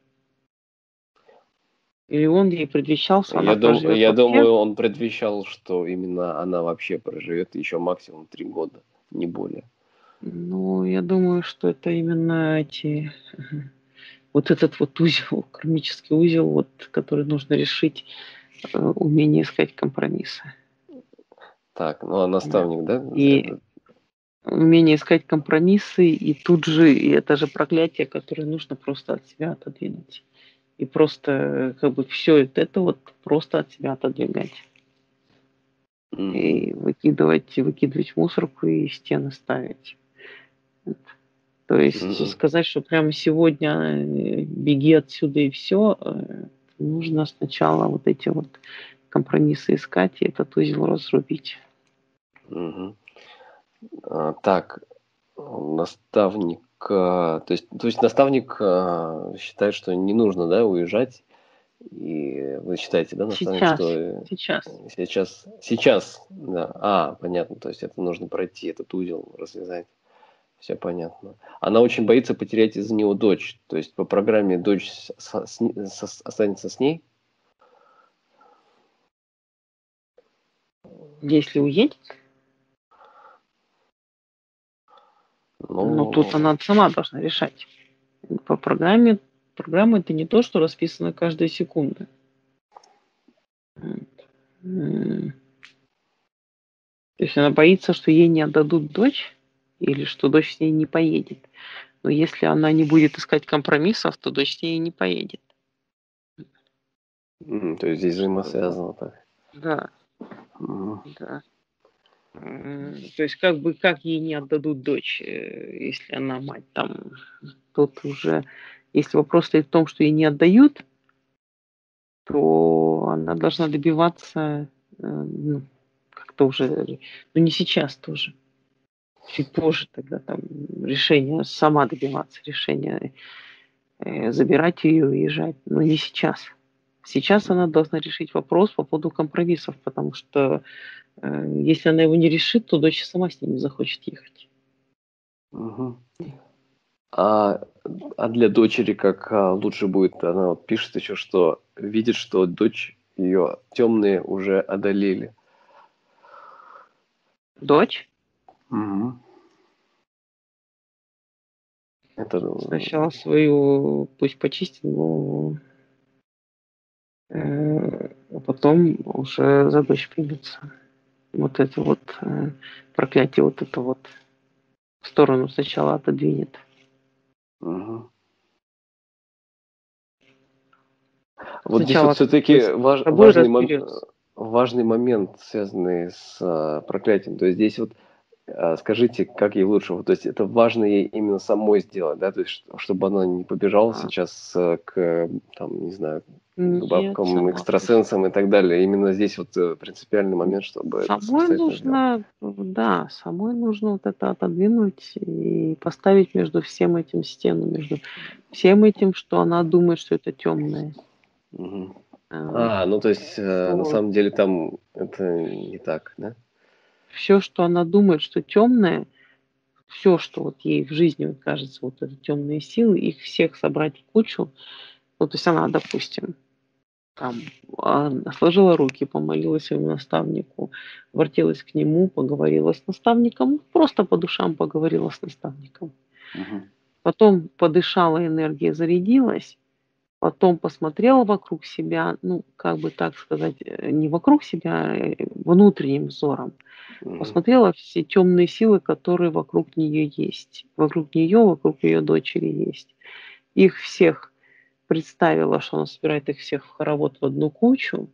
Или он ей предвещал, что она проживет я вообще? думаю, он предвещал, что именно она вообще проживет еще максимум 3 года, не более. Ну, я думаю, что это именно эти вот этот вот узел, кармический узел, вот, который нужно решить, умение искать компромиссы. Так, ну а Да. наставник, да? И умение искать компромиссы, и тут же, и это же проклятие, которое нужно просто от себя отодвинуть. И просто как бы все это вот просто от себя отодвигать. Мгм. И выкидывать в мусорку и стены ставить. Вот. То есть Мгм. сказать, что прямо сегодня беги отсюда и все, нужно сначала вот эти вот компромиссы искать и этот узел разрубить. Мгм. Так, наставник, то есть наставник считает, что не нужно, да, уезжать. И вы считаете, да, наставник, что Сейчас. сейчас, да, понятно, то есть это нужно пройти, этот узел развязать, все понятно. Она очень боится потерять из-за него дочь, то есть по программе дочь останется с ней. Если уедет, но тут Ну, она сама должна решать. По программа это не то, что расписано каждая секунда. То есть она боится, что ей не отдадут дочь или что дочь с ней не поедет. Но если она не будет искать компромиссов, то дочь с ней не поедет. то есть здесь Что, взаимосвязано так. да, Мгм. да. То есть как ей не отдадут дочь, если она мать там. Тут уже, если вопрос стоит в том, что ей не отдают, то она должна добиваться, ну, как-то уже, ну не сейчас тоже, чуть позже тогда там решение, сама добиваться решения, забирать ее и уезжать, но не сейчас. Сейчас она должна решить вопрос по поводу компромиссов, потому что если она его не решит, то дочь сама с ней не захочет ехать. Мгм. А, а для дочери как лучше будет? Она вот пишет еще, что видит, что дочь ее темные уже одолели. Дочь Мгм. Это, сначала свою пусть почистит, но а потом уже за дочь примется. Вот это вот проклятие, вот это вот в сторону сначала отодвинет. мгм. Вот здесь вот Сначала как все-таки бы с тобой разберется. важный момент, связанный с проклятием. То есть здесь вот скажите, как ей лучше? Вот, то есть это важно ей именно самой сделать, да? То есть чтобы она не побежала А, сейчас к, там, не знаю, к Нет, бабкам, сама пусть. экстрасенсам и так далее. Именно здесь вот принципиальный момент, чтобы это Самой самостоятельно сделать. нужно, да, самой нужно вот это отодвинуть и поставить между всем этим стену, между всем этим, что она думает, что это темное. Мгм. Ну то есть на Вот. самом деле там это не так, да? Все, что она думает, что темное, все, что вот ей в жизни вот кажется, вот это темные силы, их всех собрать в кучу. Ну, то есть она, допустим, там сложила руки, помолилась своему наставнику, обратилась к нему, поговорила с наставником, просто по душам поговорила с наставником. Мгм. Потом подышала, энергия зарядилась, потом посмотрела вокруг себя, ну, как бы так сказать, не вокруг себя, а внутренним взором. Мгм. Посмотрела все темные силы, которые вокруг нее есть. Вокруг нее, вокруг ее дочери есть. Их всех представила, что она собирает их всех в хоровод в одну кучу,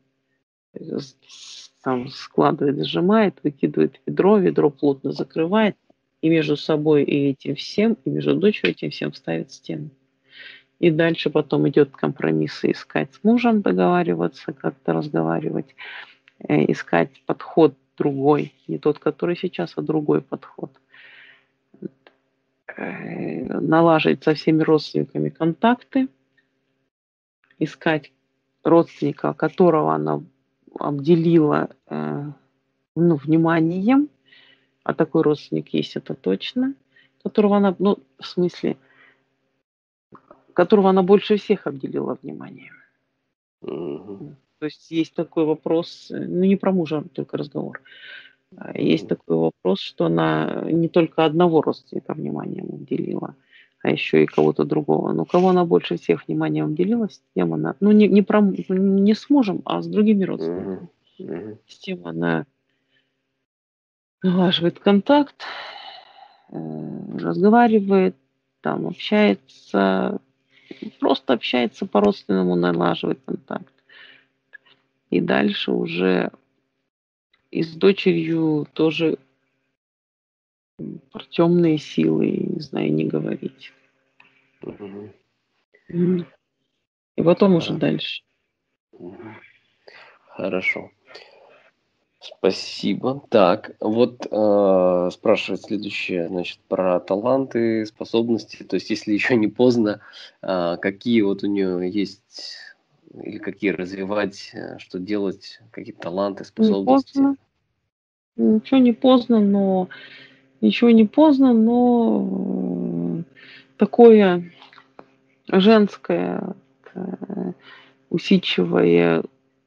там складывает, сжимает, выкидывает ведро плотно закрывает, и между собой и этим всем, и между дочерью этим всем ставит стену. И дальше потом идет компромиссы искать с мужем, договариваться, как-то разговаривать, искать подход другой, не тот, который сейчас, а другой подход. Налаживать со всеми родственниками контакты, искать родственника, которого она обделила ну, вниманием, а такой родственник есть, это точно, которого она, ну, в смысле, которого она больше всех обделила вниманием. Мгм. То есть есть такой вопрос, ну не про мужа только разговор, есть Мгм. такой вопрос, что она не только одного родственника вниманием уделила, а еще и кого-то другого. Но кого она больше всех вниманием уделилась, с тем она, ну не с мужем, а с другими родственниками. С тем она налаживает контакт, разговаривает, там общается, просто общается по-родственному, налаживает контакт. И дальше уже и с дочерью тоже про темные силы, не знаю, не говорить. И потом уже дальше. Хорошо. Спасибо. Так, вот спрашивает следующее, значит, про таланты, способности. То есть, если еще не поздно, какие вот у нее есть или какие развивать, что делать, какие таланты, Не способности. поздно. Ничего не поздно, но такое женское, усидчивое,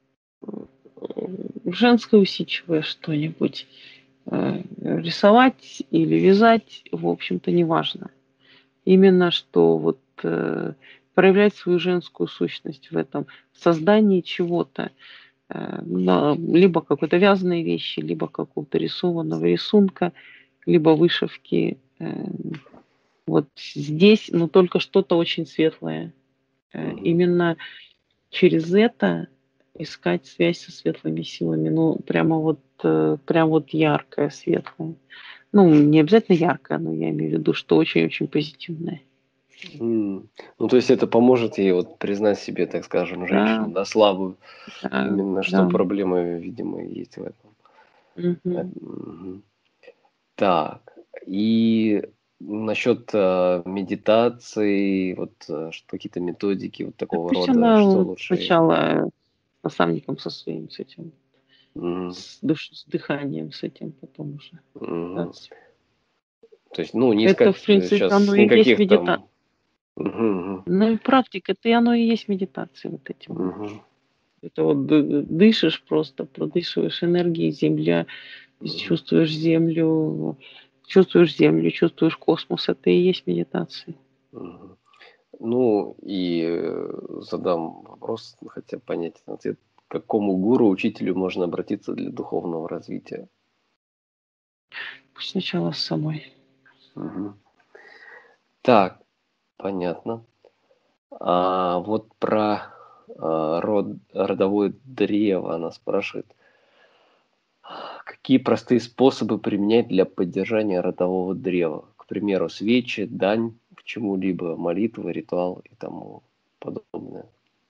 женское усидчивое что-нибудь. Рисовать или вязать, в общем-то, не важно. Именно что вот проявлять свою женскую сущность в этом создании чего-то, либо какой-то вязаной вещи, либо какого-то рисованного рисунка, либо вышивки. Вот здесь, но только что-то очень светлое. Именно через это искать связь со светлыми силами. Ну, прям вот яркое, светлое. Ну, не обязательно яркое, но я имею в виду, что очень-очень позитивное. Ну, то есть это поможет ей вот признать себе, так скажем, женщину, да, слабую. Да, Именно что да. проблема, видимо, есть в этом. Мгм. Так, и насчет медитации, вот какие-то методики вот Да такого пусть рода, она что вот лучше ей? сначала с наставником со своим, с этим, Мгм, с дыханием, с этим потом уже. мгм. медитация. То есть, ну, не Это, в искать принципе, оно сейчас и есть никаких медитация. там... Мгм, Ну и практика, это и оно и есть медитация вот эти вот. мгм, Это вот дышишь просто, продышиваешь энергией, мгм, чувствуешь землю, чувствуешь космос. Это и есть медитация. мгм. Ну, и задам вопрос, хотя понятен ответ. К какому гуру, учителю можно обратиться для духовного развития? Пусть сначала с самой. Мгм. Так, понятно. А вот про родовое древо она спрашивает. Какие простые способы применять для поддержания родового древа? К примеру, свечи, дань к чему-либо, молитва, ритуал и тому подобное.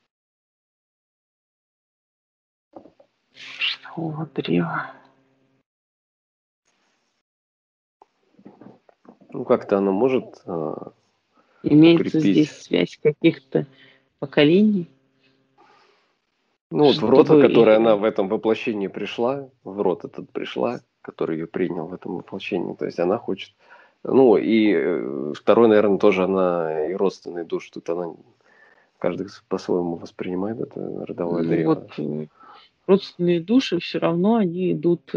О, древо. Ну, как-то она может Имеется укрепить. здесь связь каких-то поколений, Ну, вот в род, в чтобы который она или в этом воплощении пришла, в род этот пришла, который ее принял в этом воплощении. То есть она хочет. Ну, и второй, наверное, тоже она и родственный душ. Тут она каждый по-своему воспринимает это родовое ну, древо. вот родственные души все равно они идут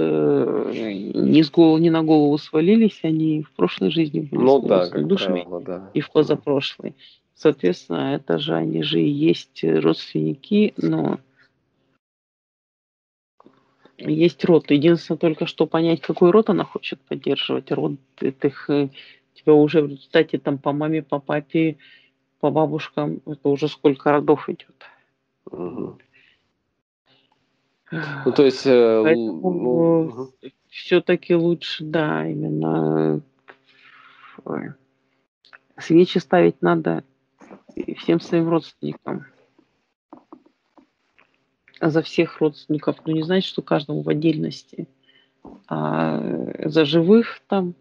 не на голову свалились, они в прошлой жизни были Ну с да, родственными как душами правило, да. и в позапрошлой. Соответственно, это же они же и есть родственники, но есть род. Единственное только, что понять, какой род она хочет поддерживать. Род этих тебя уже в результате там по маме, по папе, по бабушкам, это уже сколько родов идет. Мгм. Ну, то есть, ну, Поэтому все-таки лучше, да, именно ой, свечи ставить надо всем своим родственникам. А за всех родственников, ну не значит, что каждому в отдельности, а за живых там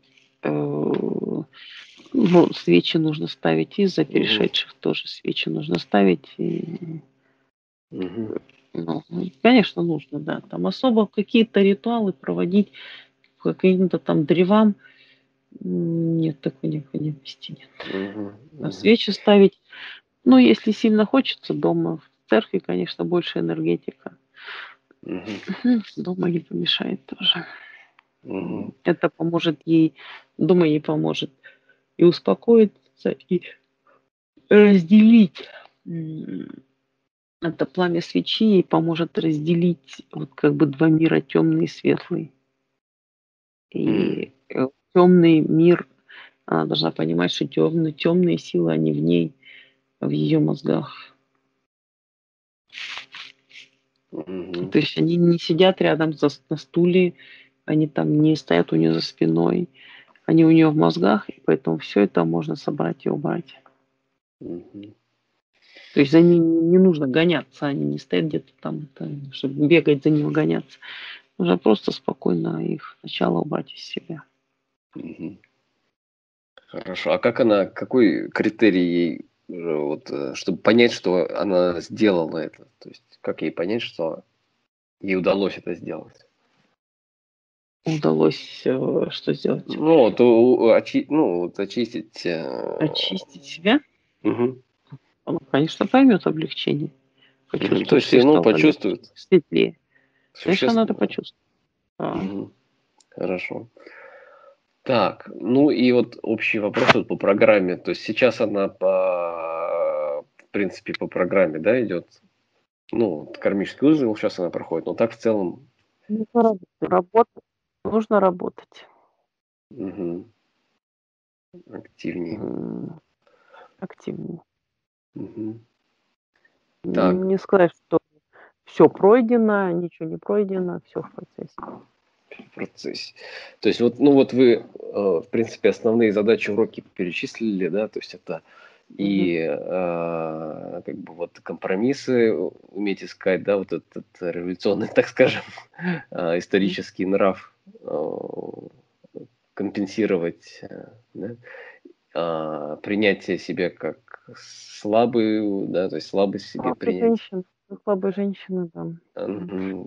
ну, свечи нужно ставить, и за мгм, перешедших тоже свечи нужно ставить. И, мгм, ну, конечно, нужно, да. Там особо какие-то ритуалы проводить по каким-то там древам нет такой необходимости. Нет. мгм, А мгм, свечи ставить, ну, если сильно хочется дома, в церкви, конечно, больше энергетика. мгм, Дома не помешает тоже. мгм, Это поможет ей, дома ей поможет и успокоит и разделить это пламя свечи и поможет разделить вот как бы два мира, темный и светлый. И темный мир, она должна понимать, что темные силы, они в ней, в ее мозгах. То есть они не сидят рядом на стуле, они там не стоят у нее за спиной, они у нее в мозгах, и поэтому все это можно собрать и убрать. То есть за ними не нужно гоняться, они не стоят где-то там, чтобы бегать за ними, гоняться. Нужно просто спокойно их сначала убрать из себя. Хорошо. А какой критерий ей, вот, чтобы понять, что она сделала это? То есть как ей понять, что ей удалось это сделать? Удалось что сделать? Ну, очистить. Очистить себя? Угу. Она, конечно, поймет облегчение. Почувствует, То есть, что ей стало почувствует. легче, светлее. Конечно, она это Существенно. почувствует. Угу. Хорошо. Так, ну и вот общий вопрос вот по программе. То есть сейчас она в принципе, по программе, да, идет. Ну, вот кармический узел сейчас она проходит, но так в целом. Нужно работать. Нужно работать. Угу. Активнее. Активнее. Угу. Так. Не сказать, что все пройдено, ничего не пройдено, все в процессе. В процессе. То есть вот, ну вот вы, в принципе, основные задачи уроки перечислили, да, то есть это и как бы вот компромиссы уметь искать, да, вот этот революционный, так скажем, исторический нрав компенсировать, да, принятие себя как слабый, да, то есть слабость в себе принять. Слабые женщины, да. Мгм.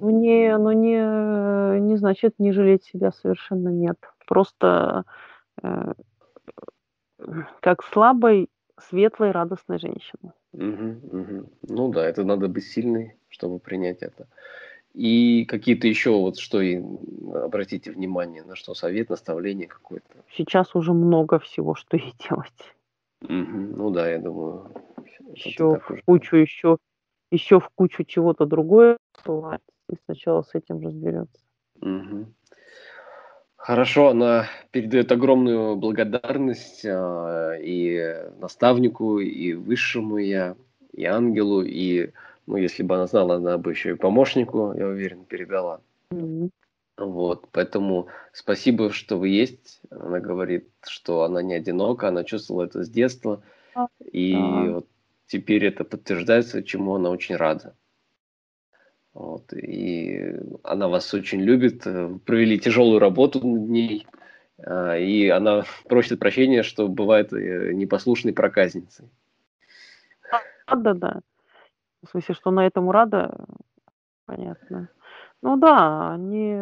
Не значит не жалеть себя, совершенно нет. Просто э, как слабой, светлой, радостной женщины. Мгм, мгм. Ну да, это надо быть сильной, чтобы принять это. И какие-то еще вот что и обратите внимание, на что совет, наставление какое-то. Сейчас уже много всего, что ей делать. Мгм. Ну да, я думаю, это Еще так в уже. кучу, еще в кучу чего-то другое всплывает, и сначала с этим разберется. Мгм. Хорошо, она передает огромную благодарность и наставнику, и высшему я, и ангелу, и, ну, если бы она знала, она бы еще и помощнику, я уверен, передала. Мгм. Вот, поэтому спасибо, что вы есть. Она говорит, что она не одинока, она чувствовала это с детства, А, и да. вот теперь это подтверждается, чему она очень рада. Вот, и она вас очень любит, провели тяжелую работу над ней, и она просит прощения, что бывает непослушной проказницей. Да-да. В смысле, что она этому рада, понятно. Ну да, они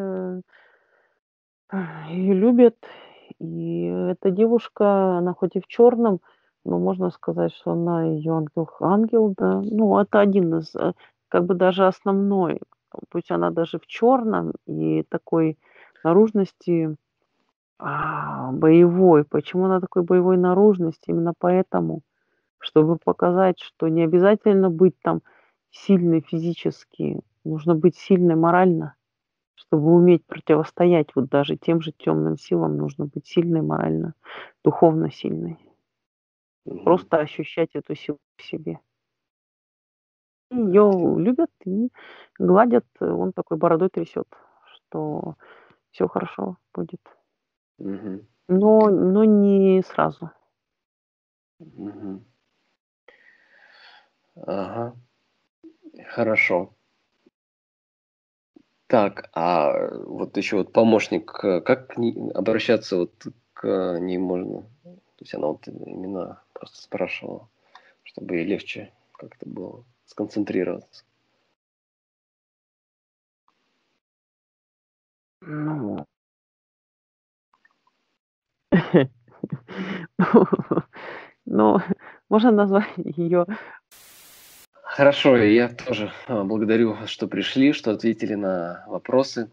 её любят. И эта девушка, она хоть и в черном, но можно сказать, что она ее ангел, да. Ну, это один из, как бы даже основной. Пусть она даже в черном и такой наружности, боевой. Почему она такой боевой наружности? Именно поэтому, чтобы показать, что не обязательно быть там сильной физически, нужно быть сильной морально. Чтобы уметь противостоять вот даже тем же темным силам, нужно быть сильной морально, духовно сильной. Мгм. Просто ощущать эту силу в себе. Ее любят и гладят, он такой бородой трясет, что все хорошо будет. Мгм. Но не сразу. Мгм. Ага, хорошо. Так, а вот еще вот помощник, как к ней обращаться вот к ней можно? То есть она вот именно просто спрашивала, чтобы ей легче как-то было сконцентрироваться. Ну, ну, можно назвать ее. Хорошо, и я тоже благодарю вас, что пришли, что ответили на вопросы.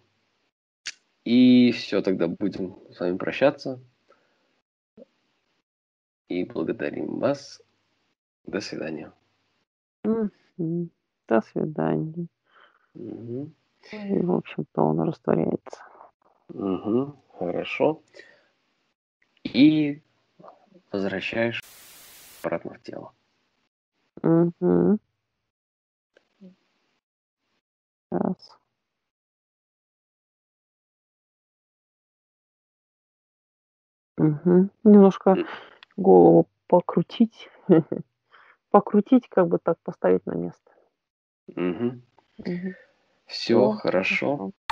И все, тогда будем с вами прощаться. и благодарим вас. До свидания. Мгм. До свидания. Мгм. И, в общем-то, он растворяется. Мгм. Хорошо. И возвращаешь обратно в тело. Мгм. Раз. Мгм. Немножко М. голову покрутить. Покрутить, как бы так поставить на место. Мгм. Мгм. Все Всё хорошо. хорошо.